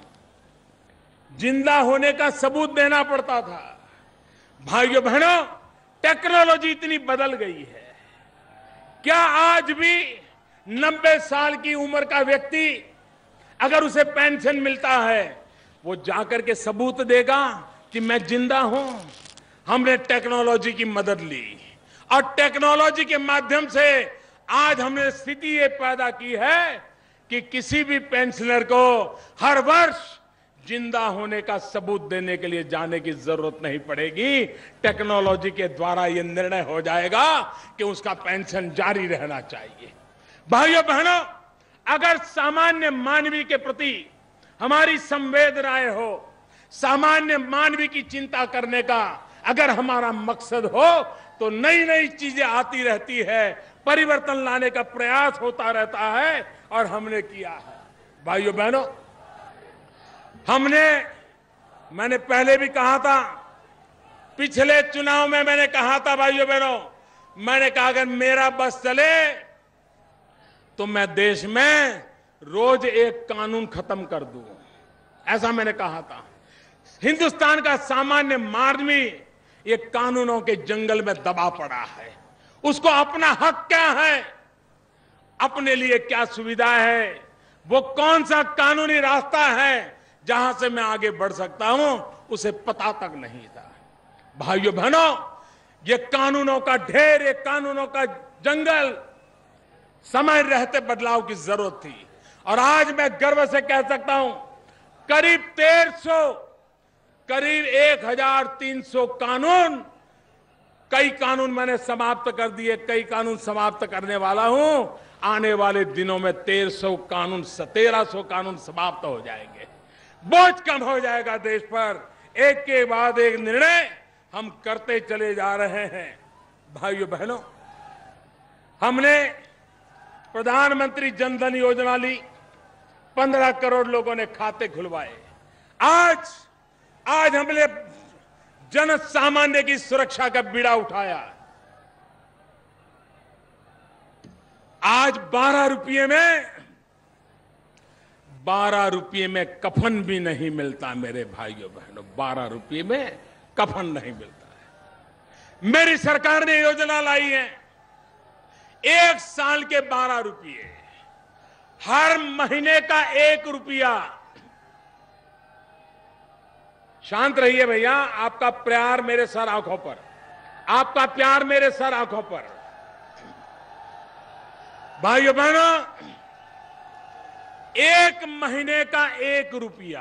जिंदा होने का सबूत देना पड़ता था। भाइयों बहनों, टेक्नोलॉजी इतनी बदल गई है, क्या आज भी नब्बे साल की उम्र का व्यक्ति अगर उसे पेंशन मिलता है वो जाकर के सबूत देगा कि मैं जिंदा हूं? हमने टेक्नोलॉजी की मदद ली और टेक्नोलॉजी के माध्यम से आज हमने स्थिति ये पैदा की है कि किसी भी पेंशनर को हर वर्ष जिंदा होने का सबूत देने के लिए जाने की जरूरत नहीं पड़ेगी। टेक्नोलॉजी के द्वारा यह निर्णय हो जाएगा कि उसका पेंशन जारी रहना चाहिए। भाइयों बहनों, अगर सामान्य मानवीय के प्रति हमारी संवेदनाएं हो, सामान्य मानवीय की चिंता करने का अगर हमारा मकसद हो, तो नई नई चीजें आती रहती है, परिवर्तन लाने का प्रयास होता रहता है और हमने किया है। भाइयों बहनों, हमने मैंने पहले भी कहा था, पिछले चुनाव में मैंने कहा था, भाइयों बहनों, मैंने कहा अगर मेरा बस चले तो मैं देश में रोज एक कानून खत्म कर दूं, ऐसा मैंने कहा था। हिंदुस्तान का सामान्य मानवी ये कानूनों के जंगल में दबा पड़ा है। उसको अपना हक क्या है, अपने लिए क्या सुविधा है, वो कौन सा कानूनी रास्ता है जहां से मैं आगे बढ़ सकता हूं, उसे पता तक नहीं था। भाइयों बहनों, ये कानूनों का ढेर, ये कानूनों का जंगल, समय रहते बदलाव की जरूरत थी। और आज मैं गर्व से कह सकता हूं, करीब डेढ़ सौ, करीब एक हजार तीन सौ कानून, कई कानून मैंने समाप्त कर दिए, कई कानून समाप्त करने वाला हूं। आने वाले दिनों में तेरह सौ कानून, तेरह सौ कानून समाप्त हो जाएंगे। बोझ कम हो जाएगा देश पर। एक के बाद एक निर्णय हम करते चले जा रहे हैं। भाइयों बहनों, हमने प्रधानमंत्री जनधन योजना ली, पंद्रह करोड़ लोगों ने खाते खुलवाए। आज आज हमने जन सामान्य की सुरक्षा का बीड़ा उठाया। आज बारह रुपये में बारह रुपये में कफन भी नहीं मिलता मेरे भाइयों बहनों, बारह रुपये में कफन नहीं मिलता है। मेरी सरकार ने योजना लाई है, एक साल के बारह रुपये, हर महीने का एक रुपया। शांत रहिए भैया, आपका प्यार मेरे सर आंखों पर, आपका प्यार मेरे सर आंखों पर। भाइयों बहनों, एक महीने का एक रुपया,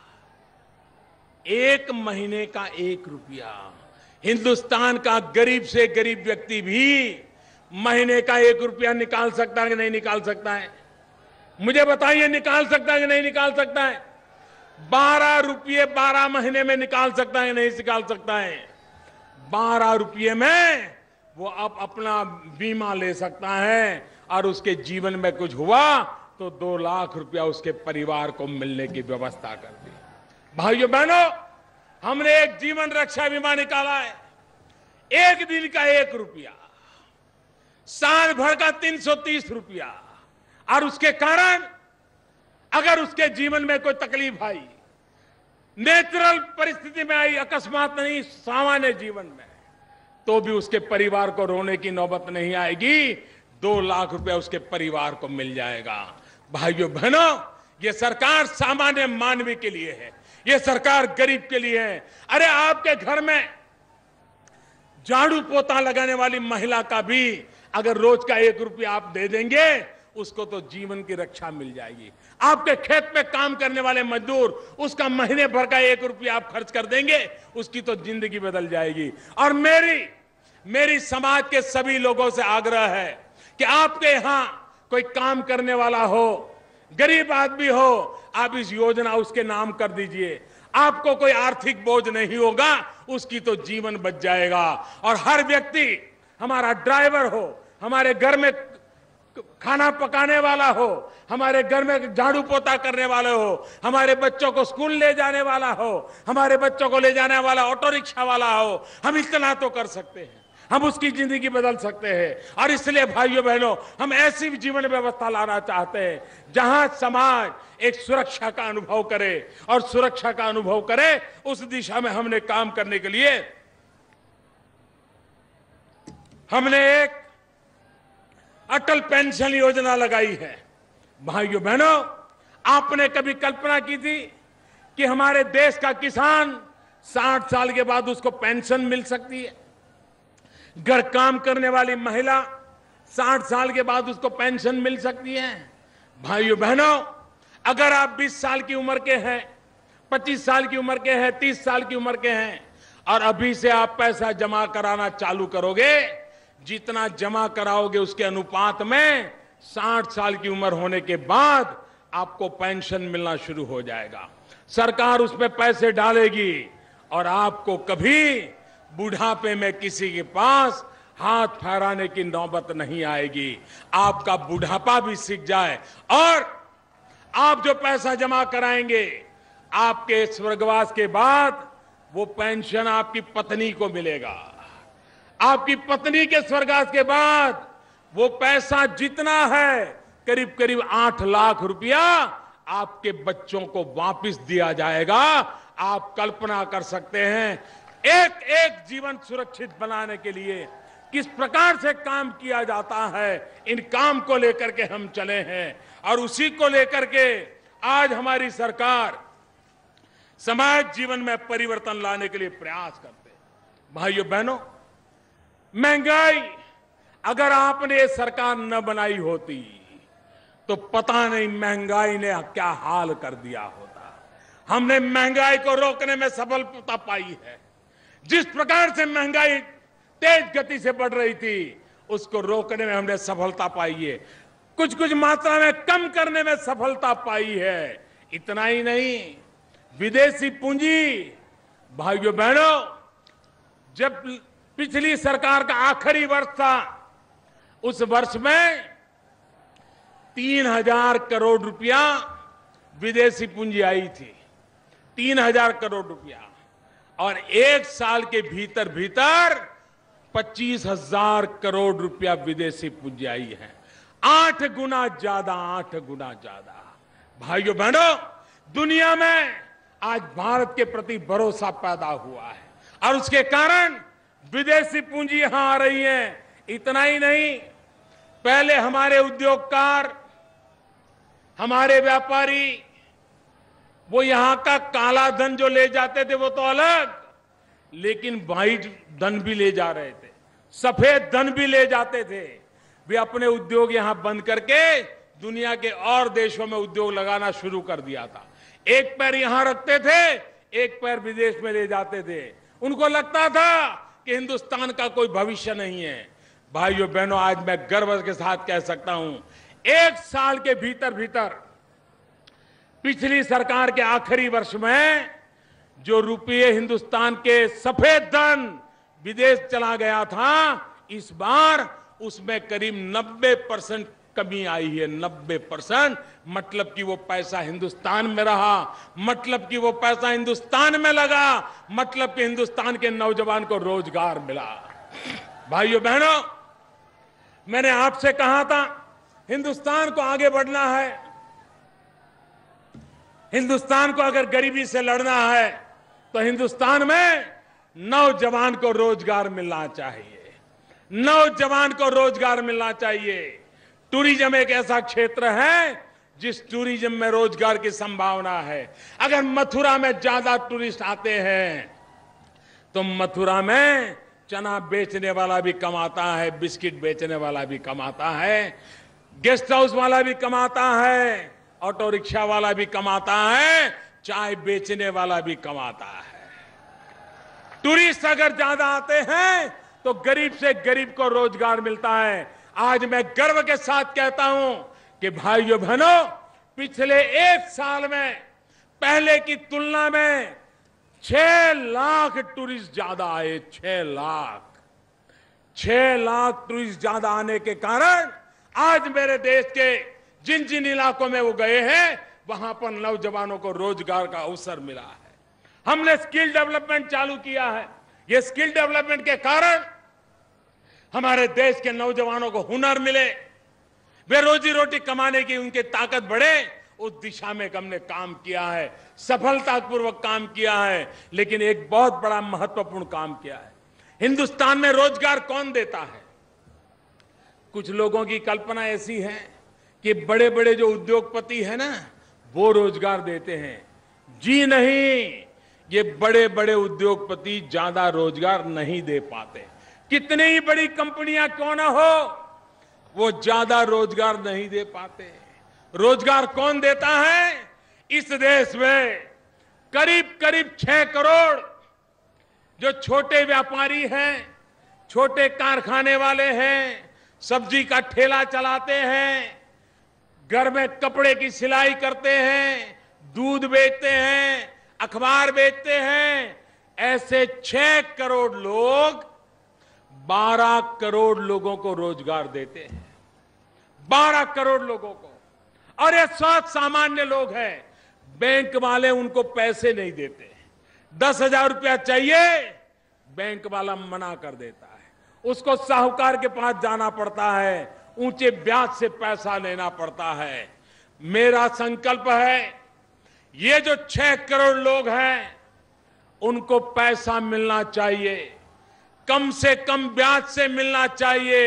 एक महीने का एक रुपया। हिंदुस्तान का गरीब से गरीब व्यक्ति भी महीने का एक रुपया निकाल सकता है कि नहीं निकाल सकता है? मुझे बताइए, निकाल सकता है कि नहीं निकाल सकता है? बारह रुपये बारह महीने में निकाल सकता है नहीं निकाल सकता है? बारह रुपये में वो अब अपना बीमा ले सकता है, और उसके जीवन में कुछ हुआ तो दो लाख रुपया उसके परिवार को मिलने की व्यवस्था कर दी। भाइयों बहनों, हमने एक जीवन रक्षा बीमा निकाला है, एक दिन का एक रुपया, साल भर का तीन सौ तीस रुपया। और उसके कारण अगर उसके जीवन में कोई तकलीफ आई, नेचुरल परिस्थिति में आई, अकस्मात नहीं, सामान्य जीवन में, तो भी उसके परिवार को रोने की नौबत नहीं आएगी। दो लाख रुपया उसके परिवार को मिल जाएगा। भाइयों बहनों, ये सरकार सामान्य मानवी के लिए है, ये सरकार गरीब के लिए है। अरे आपके घर में झाड़ू पोता लगाने वाली महिला का भी अगर रोज का एक रुपया आप दे देंगे, उसको तो जीवन की रक्षा मिल जाएगी। आपके खेत में काम करने वाले मजदूर, उसका महीने भर का एक रुपया आप खर्च कर देंगे, उसकी तो जिंदगी बदल जाएगी। और मेरी मेरी समाज के सभी लोगों से आग्रह है कि आपके यहां कोई काम करने वाला हो, गरीब आदमी हो, आप इस योजना उसके नाम कर दीजिए। आपको कोई आर्थिक बोझ नहीं होगा, उसकी तो जीवन बच जाएगा। और हर व्यक्ति, हमारा ड्राइवर हो, हमारे घर में खाना पकाने वाला हो, हमारे घर में झाड़ू पोता करने वाले हो, हमारे बच्चों को स्कूल ले जाने वाला हो, हमारे बच्चों को ले जाने वाला ऑटो रिक्शा वाला हो, हम इतना तो कर सकते हैं, हम उसकी जिंदगी बदल सकते हैं। और इसलिए भाइयों बहनों, हम ऐसी जीवन व्यवस्था लाना चाहते हैं जहां समाज एक सुरक्षा का अनुभव करे, और सुरक्षा का अनुभव करे, उस दिशा में हमने काम करने के लिए हमने एक अटल पेंशन योजना लगाई है। भाइयों बहनों, आपने कभी कल्पना की थी कि हमारे देश का किसान साठ साल के बाद उसको पेंशन मिल सकती है? घर काम करने वाली महिला साठ साल के बाद उसको पेंशन मिल सकती है? भाइयों बहनों, अगर आप बीस साल की उम्र के हैं, पच्चीस साल की उम्र के हैं, तीस साल की उम्र के हैं, और अभी से आप पैसा जमा कराना चालू करोगे, जितना जमा कराओगे उसके अनुपात में साठ साल की उम्र होने के बाद आपको पेंशन मिलना शुरू हो जाएगा। सरकार उसमें पैसे डालेगी और आपको कभी बुढ़ापे में किसी के पास हाथ फहराने की नौबत नहीं आएगी। आपका बुढ़ापा भी सीख जाए, और आप जो पैसा जमा कराएंगे, आपके स्वर्गवास के बाद वो पेंशन आपकी पत्नी को मिलेगा। आपकी पत्नी के स्वर्गवास के बाद वो पैसा जितना है करीब करीब आठ लाख रुपया आपके बच्चों को वापस दिया जाएगा। आप कल्पना कर सकते हैं एक एक जीवन सुरक्षित बनाने के लिए किस प्रकार से काम किया जाता है। इन काम को लेकर के हम चले हैं और उसी को लेकर के आज हमारी सरकार समाज जीवन में परिवर्तन लाने के लिए प्रयास करते हैं। भाइयों बहनों, महंगाई अगर आपने ये सरकार न बनाई होती तो पता नहीं महंगाई ने क्या हाल कर दिया होता। हमने महंगाई को रोकने में सफलता पाई है। जिस प्रकार से महंगाई तेज गति से बढ़ रही थी उसको रोकने में हमने सफलता पाई है, कुछ कुछ मात्रा में कम करने में सफलता पाई है। इतना ही नहीं, विदेशी पूंजी, भाइयों बहनों, जब पिछली सरकार का आखिरी वर्ष था उस वर्ष में तीन हजार करोड़ रुपया विदेशी पूंजी आई थी। तीन हजार करोड़ रुपया और एक साल के भीतर भीतर पच्चीस हजार करोड़ रुपया विदेशी पूंजी आई है। आठ गुना ज्यादा, आठ गुना ज्यादा। भाइयों बहनों, दुनिया में आज भारत के प्रति भरोसा पैदा हुआ है और उसके कारण विदेशी पूंजी यहां आ रही है। इतना ही नहीं, पहले हमारे उद्योगकार, हमारे व्यापारी, वो यहां का काला धन जो ले जाते थे वो तो अलग, लेकिन व्हाइट धन भी ले जा रहे थे, सफेद धन भी ले जाते थे। वे अपने उद्योग यहां बंद करके दुनिया के और देशों में उद्योग लगाना शुरू कर दिया था। एक पैर यहां रखते थे, एक पैर विदेश में ले जाते थे। उनको लगता था कि हिंदुस्तान का कोई भविष्य नहीं है। भाइयों बहनों, आज मैं गर्व के साथ कह सकता हूं, एक साल के भीतर भीतर पिछली सरकार के आखिरी वर्ष में जो रुपये हिंदुस्तान के सफेद धन विदेश चला गया था, इस बार उसमें करीब नब्बे परसेंट कमी आई है। नब्बे परसेंट मतलब कि वो पैसा हिंदुस्तान में रहा, मतलब कि वो पैसा हिंदुस्तान में लगा, मतलब कि हिंदुस्तान के नौजवान को रोजगार मिला। भाइयों बहनों, मैंने आपसे कहा था हिंदुस्तान को आगे बढ़ना है, हिंदुस्तान को अगर गरीबी से लड़ना है तो हिंदुस्तान में नौजवान को रोजगार मिलना चाहिए, नौजवान को रोजगार मिलना चाहिए। टूरिज्म एक ऐसा क्षेत्र है जिस टूरिज्म में रोजगार की संभावना है। अगर मथुरा में ज्यादा टूरिस्ट आते हैं तो मथुरा में चना बेचने वाला भी कमाता है, बिस्किट बेचने वाला भी कमाता है, गेस्ट हाउस वाला भी कमाता है, ऑटो रिक्शा वाला भी कमाता है, चाय बेचने वाला भी कमाता है। टूरिस्ट अगर ज्यादा आते हैं तो गरीब से गरीब को रोजगार मिलता है। आज मैं गर्व के साथ कहता हूं कि भाइयों बहनों, पिछले एक साल में पहले की तुलना में छह लाख टूरिस्ट ज्यादा आए। छह लाख छह लाख टूरिस्ट ज्यादा आने के कारण आज मेरे देश के जिन जिन इलाकों में वो गए हैं वहां पर नौजवानों को रोजगार का अवसर मिला है। हमने स्किल डेवलपमेंट चालू किया है। ये स्किल डेवलपमेंट के कारण हमारे देश के नौजवानों को हुनर मिले, वे रोजी रोटी कमाने की उनकी ताकत बढ़े, उस दिशा में हमने काम किया है, सफलतापूर्वक काम किया है। लेकिन एक बहुत बड़ा महत्वपूर्ण काम किया है। हिंदुस्तान में रोजगार कौन देता है? कुछ लोगों की कल्पना ऐसी है कि बड़े बड़े जो उद्योगपति हैं ना, वो रोजगार देते हैं। जी नहीं, ये बड़े बड़े उद्योगपति ज्यादा रोजगार नहीं दे पाते। कितनी ही बड़ी कंपनियां क्यों ना हो, वो ज्यादा रोजगार नहीं दे पाते। रोजगार कौन देता है? इस देश में करीब करीब छह करोड़ जो छोटे व्यापारी हैं, छोटे कारखाने वाले हैं, सब्जी का ठेला चलाते हैं, घर में कपड़े की सिलाई करते हैं, दूध बेचते हैं, अखबार बेचते हैं, ऐसे छह करोड़ लोग बारह करोड़ लोगों को रोजगार देते हैं। बारह करोड़ लोगों को। और ये सब सामान्य लोग हैं। बैंक वाले उनको पैसे नहीं देते। दस हजार रुपया चाहिए, बैंक वाला मना कर देता है। उसको साहूकार के पास जाना पड़ता है, ऊंचे ब्याज से पैसा लेना पड़ता है। मेरा संकल्प है ये जो छह करोड़ लोग हैं उनको पैसा मिलना चाहिए, कम से कम ब्याज से मिलना चाहिए,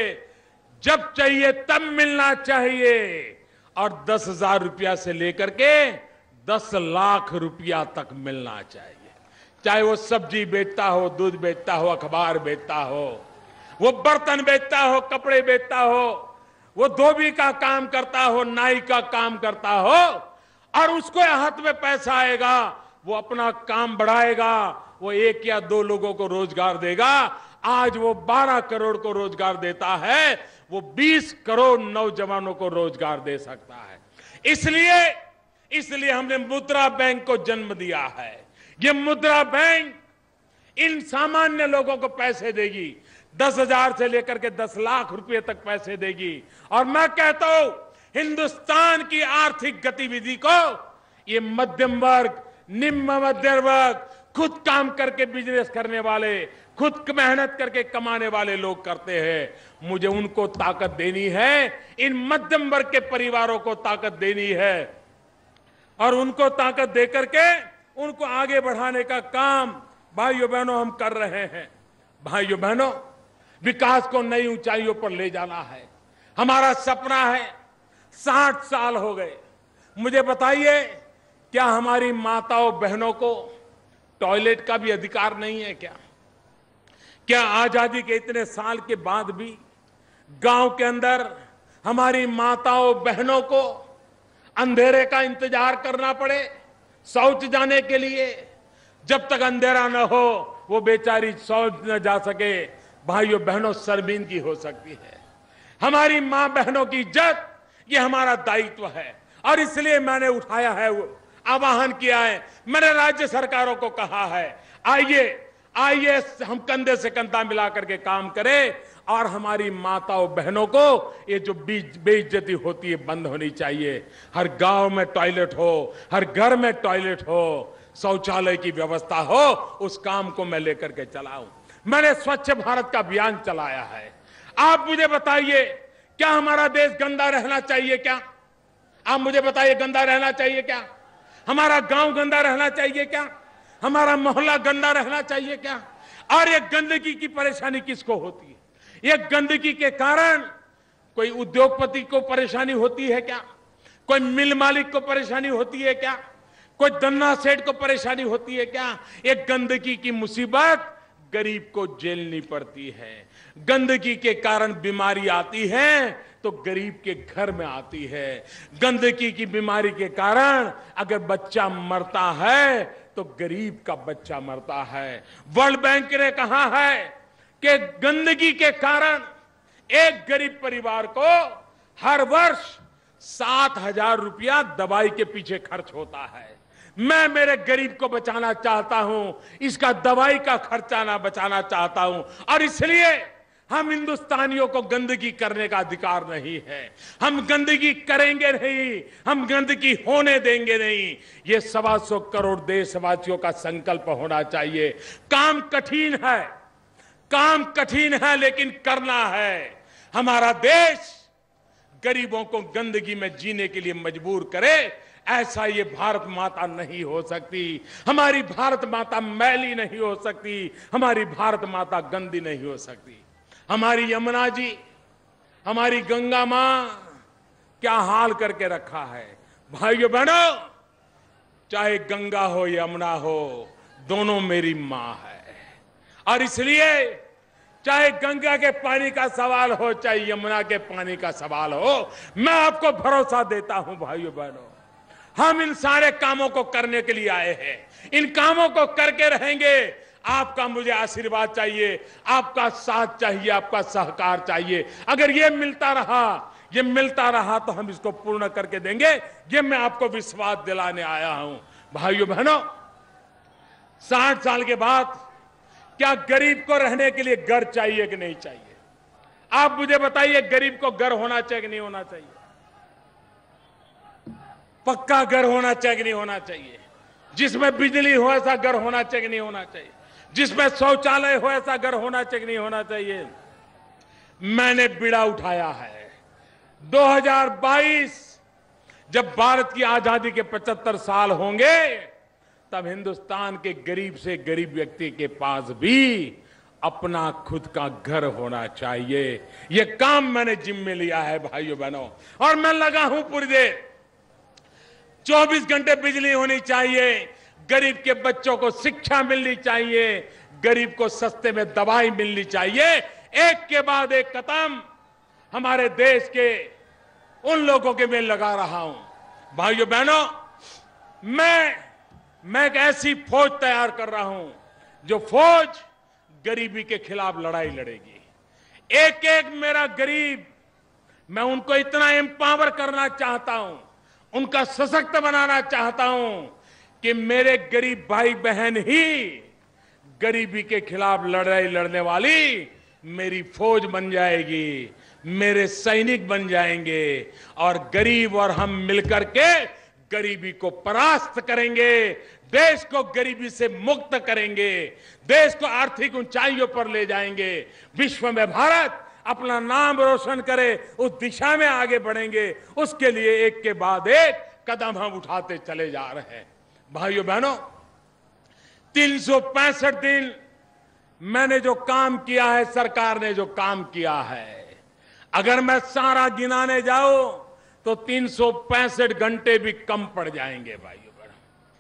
जब चाहिए तब मिलना चाहिए, और दस हजार रुपया से लेकर के दस लाख रुपया तक मिलना चाहिए। चाहे वो सब्जी बेचता हो, दूध बेचता हो, अखबार बेचता हो, वो बर्तन बेचता हो, कपड़े बेचता हो, वो धोबी का काम करता हो, नाई का काम करता हो, और उसको हाथ में पैसा आएगा, वो अपना काम बढ़ाएगा, वो एक या दो लोगों को रोजगार देगा। आज वो बारह करोड़ को रोजगार देता है, वो बीस करोड़ नौजवानों को रोजगार दे सकता है। इसलिए इसलिए हमने मुद्रा बैंक को जन्म दिया है। ये मुद्रा बैंक इन सामान्य लोगों को पैसे देगी, दस हजार से लेकर के दस लाख रुपए तक पैसे देगी। और मैं कहता हूं हिंदुस्तान की आर्थिक गतिविधि को ये मध्यम वर्ग, निम्न मध्यम वर्ग, खुद काम करके बिजनेस करने वाले, खुद मेहनत करके कमाने वाले लोग करते हैं। मुझे उनको ताकत देनी है, इन मध्यम वर्ग के परिवारों को ताकत देनी है, और उनको ताकत देकर के उनको आगे बढ़ाने का काम भाइयों बहनों हम कर रहे हैं। भाइयों बहनों, विकास को नई ऊंचाइयों पर ले जाना है, हमारा सपना है। साठ साल हो गए, मुझे बताइए क्या हमारी माताओं बहनों को टॉयलेट का भी अधिकार नहीं है क्या? क्या आजादी के इतने साल के बाद भी गांव के अंदर हमारी माताओं बहनों को अंधेरे का इंतजार करना पड़े शौच जाने के लिए? जब तक अंधेरा न हो वो बेचारी शौच न जा सके, भाइयों बहनों शर्मिंदगी हो सकती है। हमारी मां बहनों की इज्जत ये हमारा दायित्व है, और इसलिए मैंने उठाया है, वो आह्वान किया है, मैंने राज्य सरकारों को कहा है, आइए आइए हम कंधे से कंधा मिला करके काम करें, और हमारी माताओं बहनों को ये जो बेइज्जती होती है बंद होनी चाहिए। हर गांव में टॉयलेट हो, हर घर में टॉयलेट हो, शौचालय की व्यवस्था हो, उस काम को मैं लेकर के चलाऊं। मैंने स्वच्छ भारत का अभियान चलाया है। आप मुझे बताइए क्या हमारा देश गंदा रहना चाहिए क्या? आप मुझे बताइए गंदा रहना चाहिए क्या? हमारा गांव गंदा रहना चाहिए क्या? हमारा मोहल्ला गंदा रहना चाहिए क्या? और ये गंदगी की परेशानी किसको होती है? ये गंदगी के कारण कोई उद्योगपति को परेशानी होती है क्या? कोई मिल मालिक को परेशानी होती है क्या? कोई दन्ना सेठ को परेशानी होती है क्या? ये गंदगी की मुसीबत गरीब को झेलनी पड़ती है। गंदगी के कारण बीमारी आती है तो गरीब के घर में आती है। गंदगी की बीमारी के कारण अगर बच्चा मरता है तो गरीब का बच्चा मरता है। वर्ल्ड बैंक ने कहा है कि गंदगी के कारण एक गरीब परिवार को हर वर्ष सात हजार रुपया दवाई के पीछे खर्च होता है। मैं मेरे गरीब को बचाना चाहता हूं, इसका दवाई का खर्चा ना बचाना चाहता हूं, और इसलिए हम हिंदुस्तानियों को गंदगी करने का अधिकार नहीं है। हम गंदगी करेंगे नहीं, हम गंदगी होने देंगे नहीं। ये सवा सौ करोड़ देशवासियों का संकल्प होना चाहिए। काम कठिन है, काम कठिन है, लेकिन करना है। हमारा देश गरीबों को गंदगी में जीने के लिए मजबूर करे, ऐसा ये भारत माता नहीं हो सकती। हमारी भारत माता मैली नहीं हो सकती, हमारी भारत माता गंदी नहीं हो सकती। हमारी यमुना जी, हमारी गंगा मां क्या हाल करके रखा है। भाइयों बहनों, चाहे गंगा हो यमुना हो, दोनों मेरी मां है, और इसलिए चाहे गंगा के पानी का सवाल हो, चाहे यमुना के पानी का सवाल हो, मैं आपको भरोसा देता हूं भाइयों बहनों, हम इन सारे कामों को करने के लिए आए हैं। इन कामों को करके रहेंगे। आपका मुझे आशीर्वाद चाहिए, आपका साथ चाहिए, आपका सहकार चाहिए। अगर ये मिलता रहा ये मिलता रहा तो हम इसको पूर्ण करके देंगे। ये मैं आपको विश्वास दिलाने आया हूं। भाइयों बहनों, साठ साल के बाद क्या गरीब को रहने के लिए घर चाहिए कि नहीं चाहिए? आप मुझे बताइए, गरीब को घर होना चाहिए कि नहीं होना चाहिए? पक्का घर होना चाहिए कि नहीं होना चाहिए? जिसमें बिजली हो ऐसा घर होना चाहिए कि नहीं होना चाहिए? जिसमें शौचालय हो ऐसा घर होना चाहिए कि नहीं होना चाहिए? मैंने बीड़ा उठाया है, दो हज़ार बाईस जब भारत की आजादी के पचहत्तर साल होंगे, तब हिंदुस्तान के गरीब से गरीब व्यक्ति के पास भी अपना खुद का घर होना चाहिए। यह काम मैंने जिम्मे लिया है भाइयों बहनों, और मैं लगा हूं पूरी देर। चौबीस घंटे बिजली होनी चाहिए, गरीब के बच्चों को शिक्षा मिलनी चाहिए, गरीब को सस्ते में दवाई मिलनी चाहिए। एक के बाद एक कदम हमारे देश के उन लोगों के मैं लगा रहा हूं। भाइयों बहनों, मैं मैं एक ऐसी फौज तैयार कर रहा हूं जो फौज गरीबी के खिलाफ लड़ाई लड़ेगी। एक एक मेरा गरीब, मैं उनको इतना एम्पावर करना चाहता हूं, उनका सशक्त बनाना चाहता हूं कि मेरे गरीब भाई बहन ही गरीबी के खिलाफ लड़ाई लड़ने वाली मेरी फौज बन जाएगी, मेरे सैनिक बन जाएंगे, और गरीब और हम मिलकर के गरीबी को परास्त करेंगे, देश को गरीबी से मुक्त करेंगे, देश को आर्थिक ऊंचाइयों पर ले जाएंगे, विश्व में भारत अपना नाम रोशन करे उस दिशा में आगे बढ़ेंगे। उसके लिए एक के बाद एक कदम हम उठाते चले जा रहे हैं। भाइयों बहनों, तीन सौ पैंसठ दिन मैंने जो काम किया है, सरकार ने जो काम किया है, अगर मैं सारा गिनाने जाऊं तो तीन सौ पैंसठ घंटे भी कम पड़ जाएंगे। भाइयों बहनों,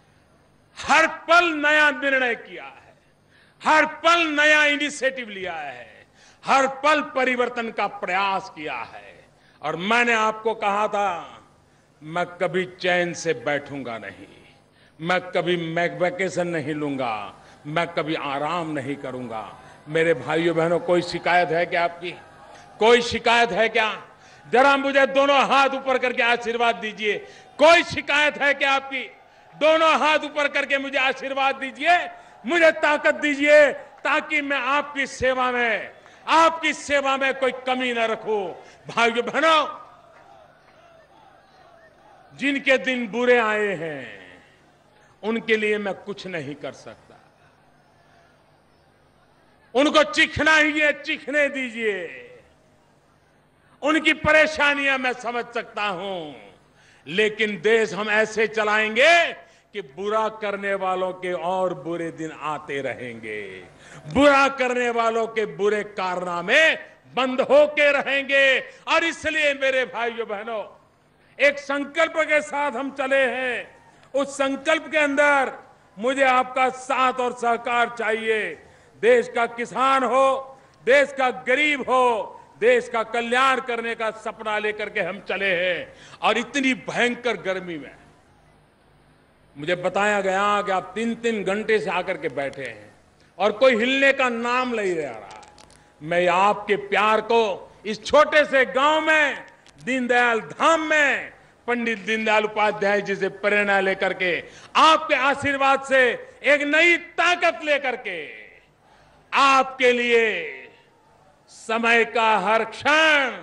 हर पल नया निर्णय किया है, हर पल नया इनिशिएटिव लिया है, हर पल परिवर्तन का प्रयास किया है। और मैंने आपको कहा था, मैं कभी चैन से बैठूंगा नहीं, मैं कभी वैकेशन नहीं लूंगा, मैं कभी आराम नहीं करूंगा। मेरे भाइयों बहनों, कोई शिकायत है क्या आपकी? कोई शिकायत है क्या? जरा मुझे दोनों हाथ ऊपर करके आशीर्वाद दीजिए। कोई शिकायत है क्या आपकी? दोनों हाथ ऊपर करके मुझे आशीर्वाद दीजिए, मुझे ताकत दीजिए, ताकि मैं आपकी सेवा में आपकी सेवा में कोई कमी न रखूं। भाइयों बहनों, जिनके दिन बुरे आए हैं उनके लिए मैं कुछ नहीं कर सकता, उनको चिखना ही है, चिखने दीजिए। उनकी परेशानियां मैं समझ सकता हूं, लेकिन देश हम ऐसे चलाएंगे कि बुरा करने वालों के और बुरे दिन आते रहेंगे, बुरा करने वालों के बुरे कारनामे बंद होके रहेंगे। और इसलिए मेरे भाइयों बहनों, एक संकल्प के साथ हम चले हैं। उस संकल्प के अंदर मुझे आपका साथ और सहकार चाहिए। देश का किसान हो, देश का गरीब हो, देश का कल्याण करने का सपना लेकर के हम चले हैं। और इतनी भयंकर गर्मी में मुझे बताया गया कि आप तीन तीन घंटे से आकर के बैठे हैं और कोई हिलने का नाम नहीं ले रहा है। मैं आपके प्यार को इस छोटे से गांव में, दीनदयाल धाम में, पंडित दीनदयाल उपाध्याय जी से प्रेरणा लेकर के, आपके आशीर्वाद से एक नई ताकत लेकर के, आपके लिए समय का हर क्षण,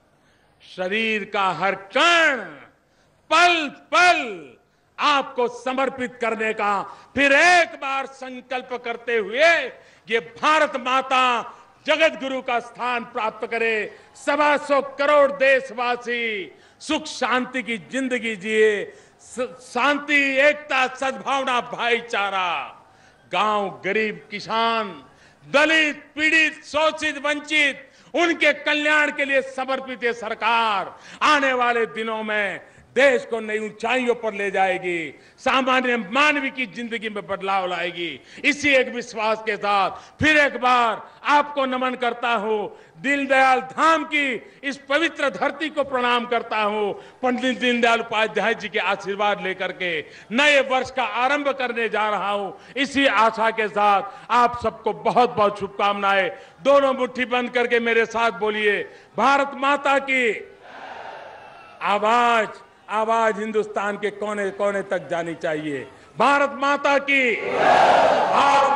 शरीर का हर कण, पल पल आपको समर्पित करने का फिर एक बार संकल्प करते हुए ये भारत माता जगत गुरु का स्थान प्राप्त करे। सवा सौ करोड़ देशवासी सुख शांति की जिंदगी जिए, शांति, एकता, सद्भावना, भाईचारा, गांव, गरीब, किसान, दलित, पीड़ित, शोषित, वंचित, उनके कल्याण के लिए समर्पित ये सरकार आने वाले दिनों में देश को नई ऊंचाइयों पर ले जाएगी, सामान्य मानव की जिंदगी में बदलाव लाएगी। इसी एक विश्वास के साथ फिर एक बार आपको नमन करता हूं, दीनदयाल धाम की इस पवित्र धरती को प्रणाम करता हूं। पंडित दीनदयाल उपाध्याय जी के आशीर्वाद लेकर के नए वर्ष का आरंभ करने जा रहा हूं। इसी आशा के साथ आप सबको बहुत बहुत शुभकामनाएं। दोनों मुट्ठी बंद करके मेरे साथ बोलिए, भारत माता की आवाज आवाज हिंदुस्तान के कोने कोने तक जानी चाहिए। भारत माता की। भारत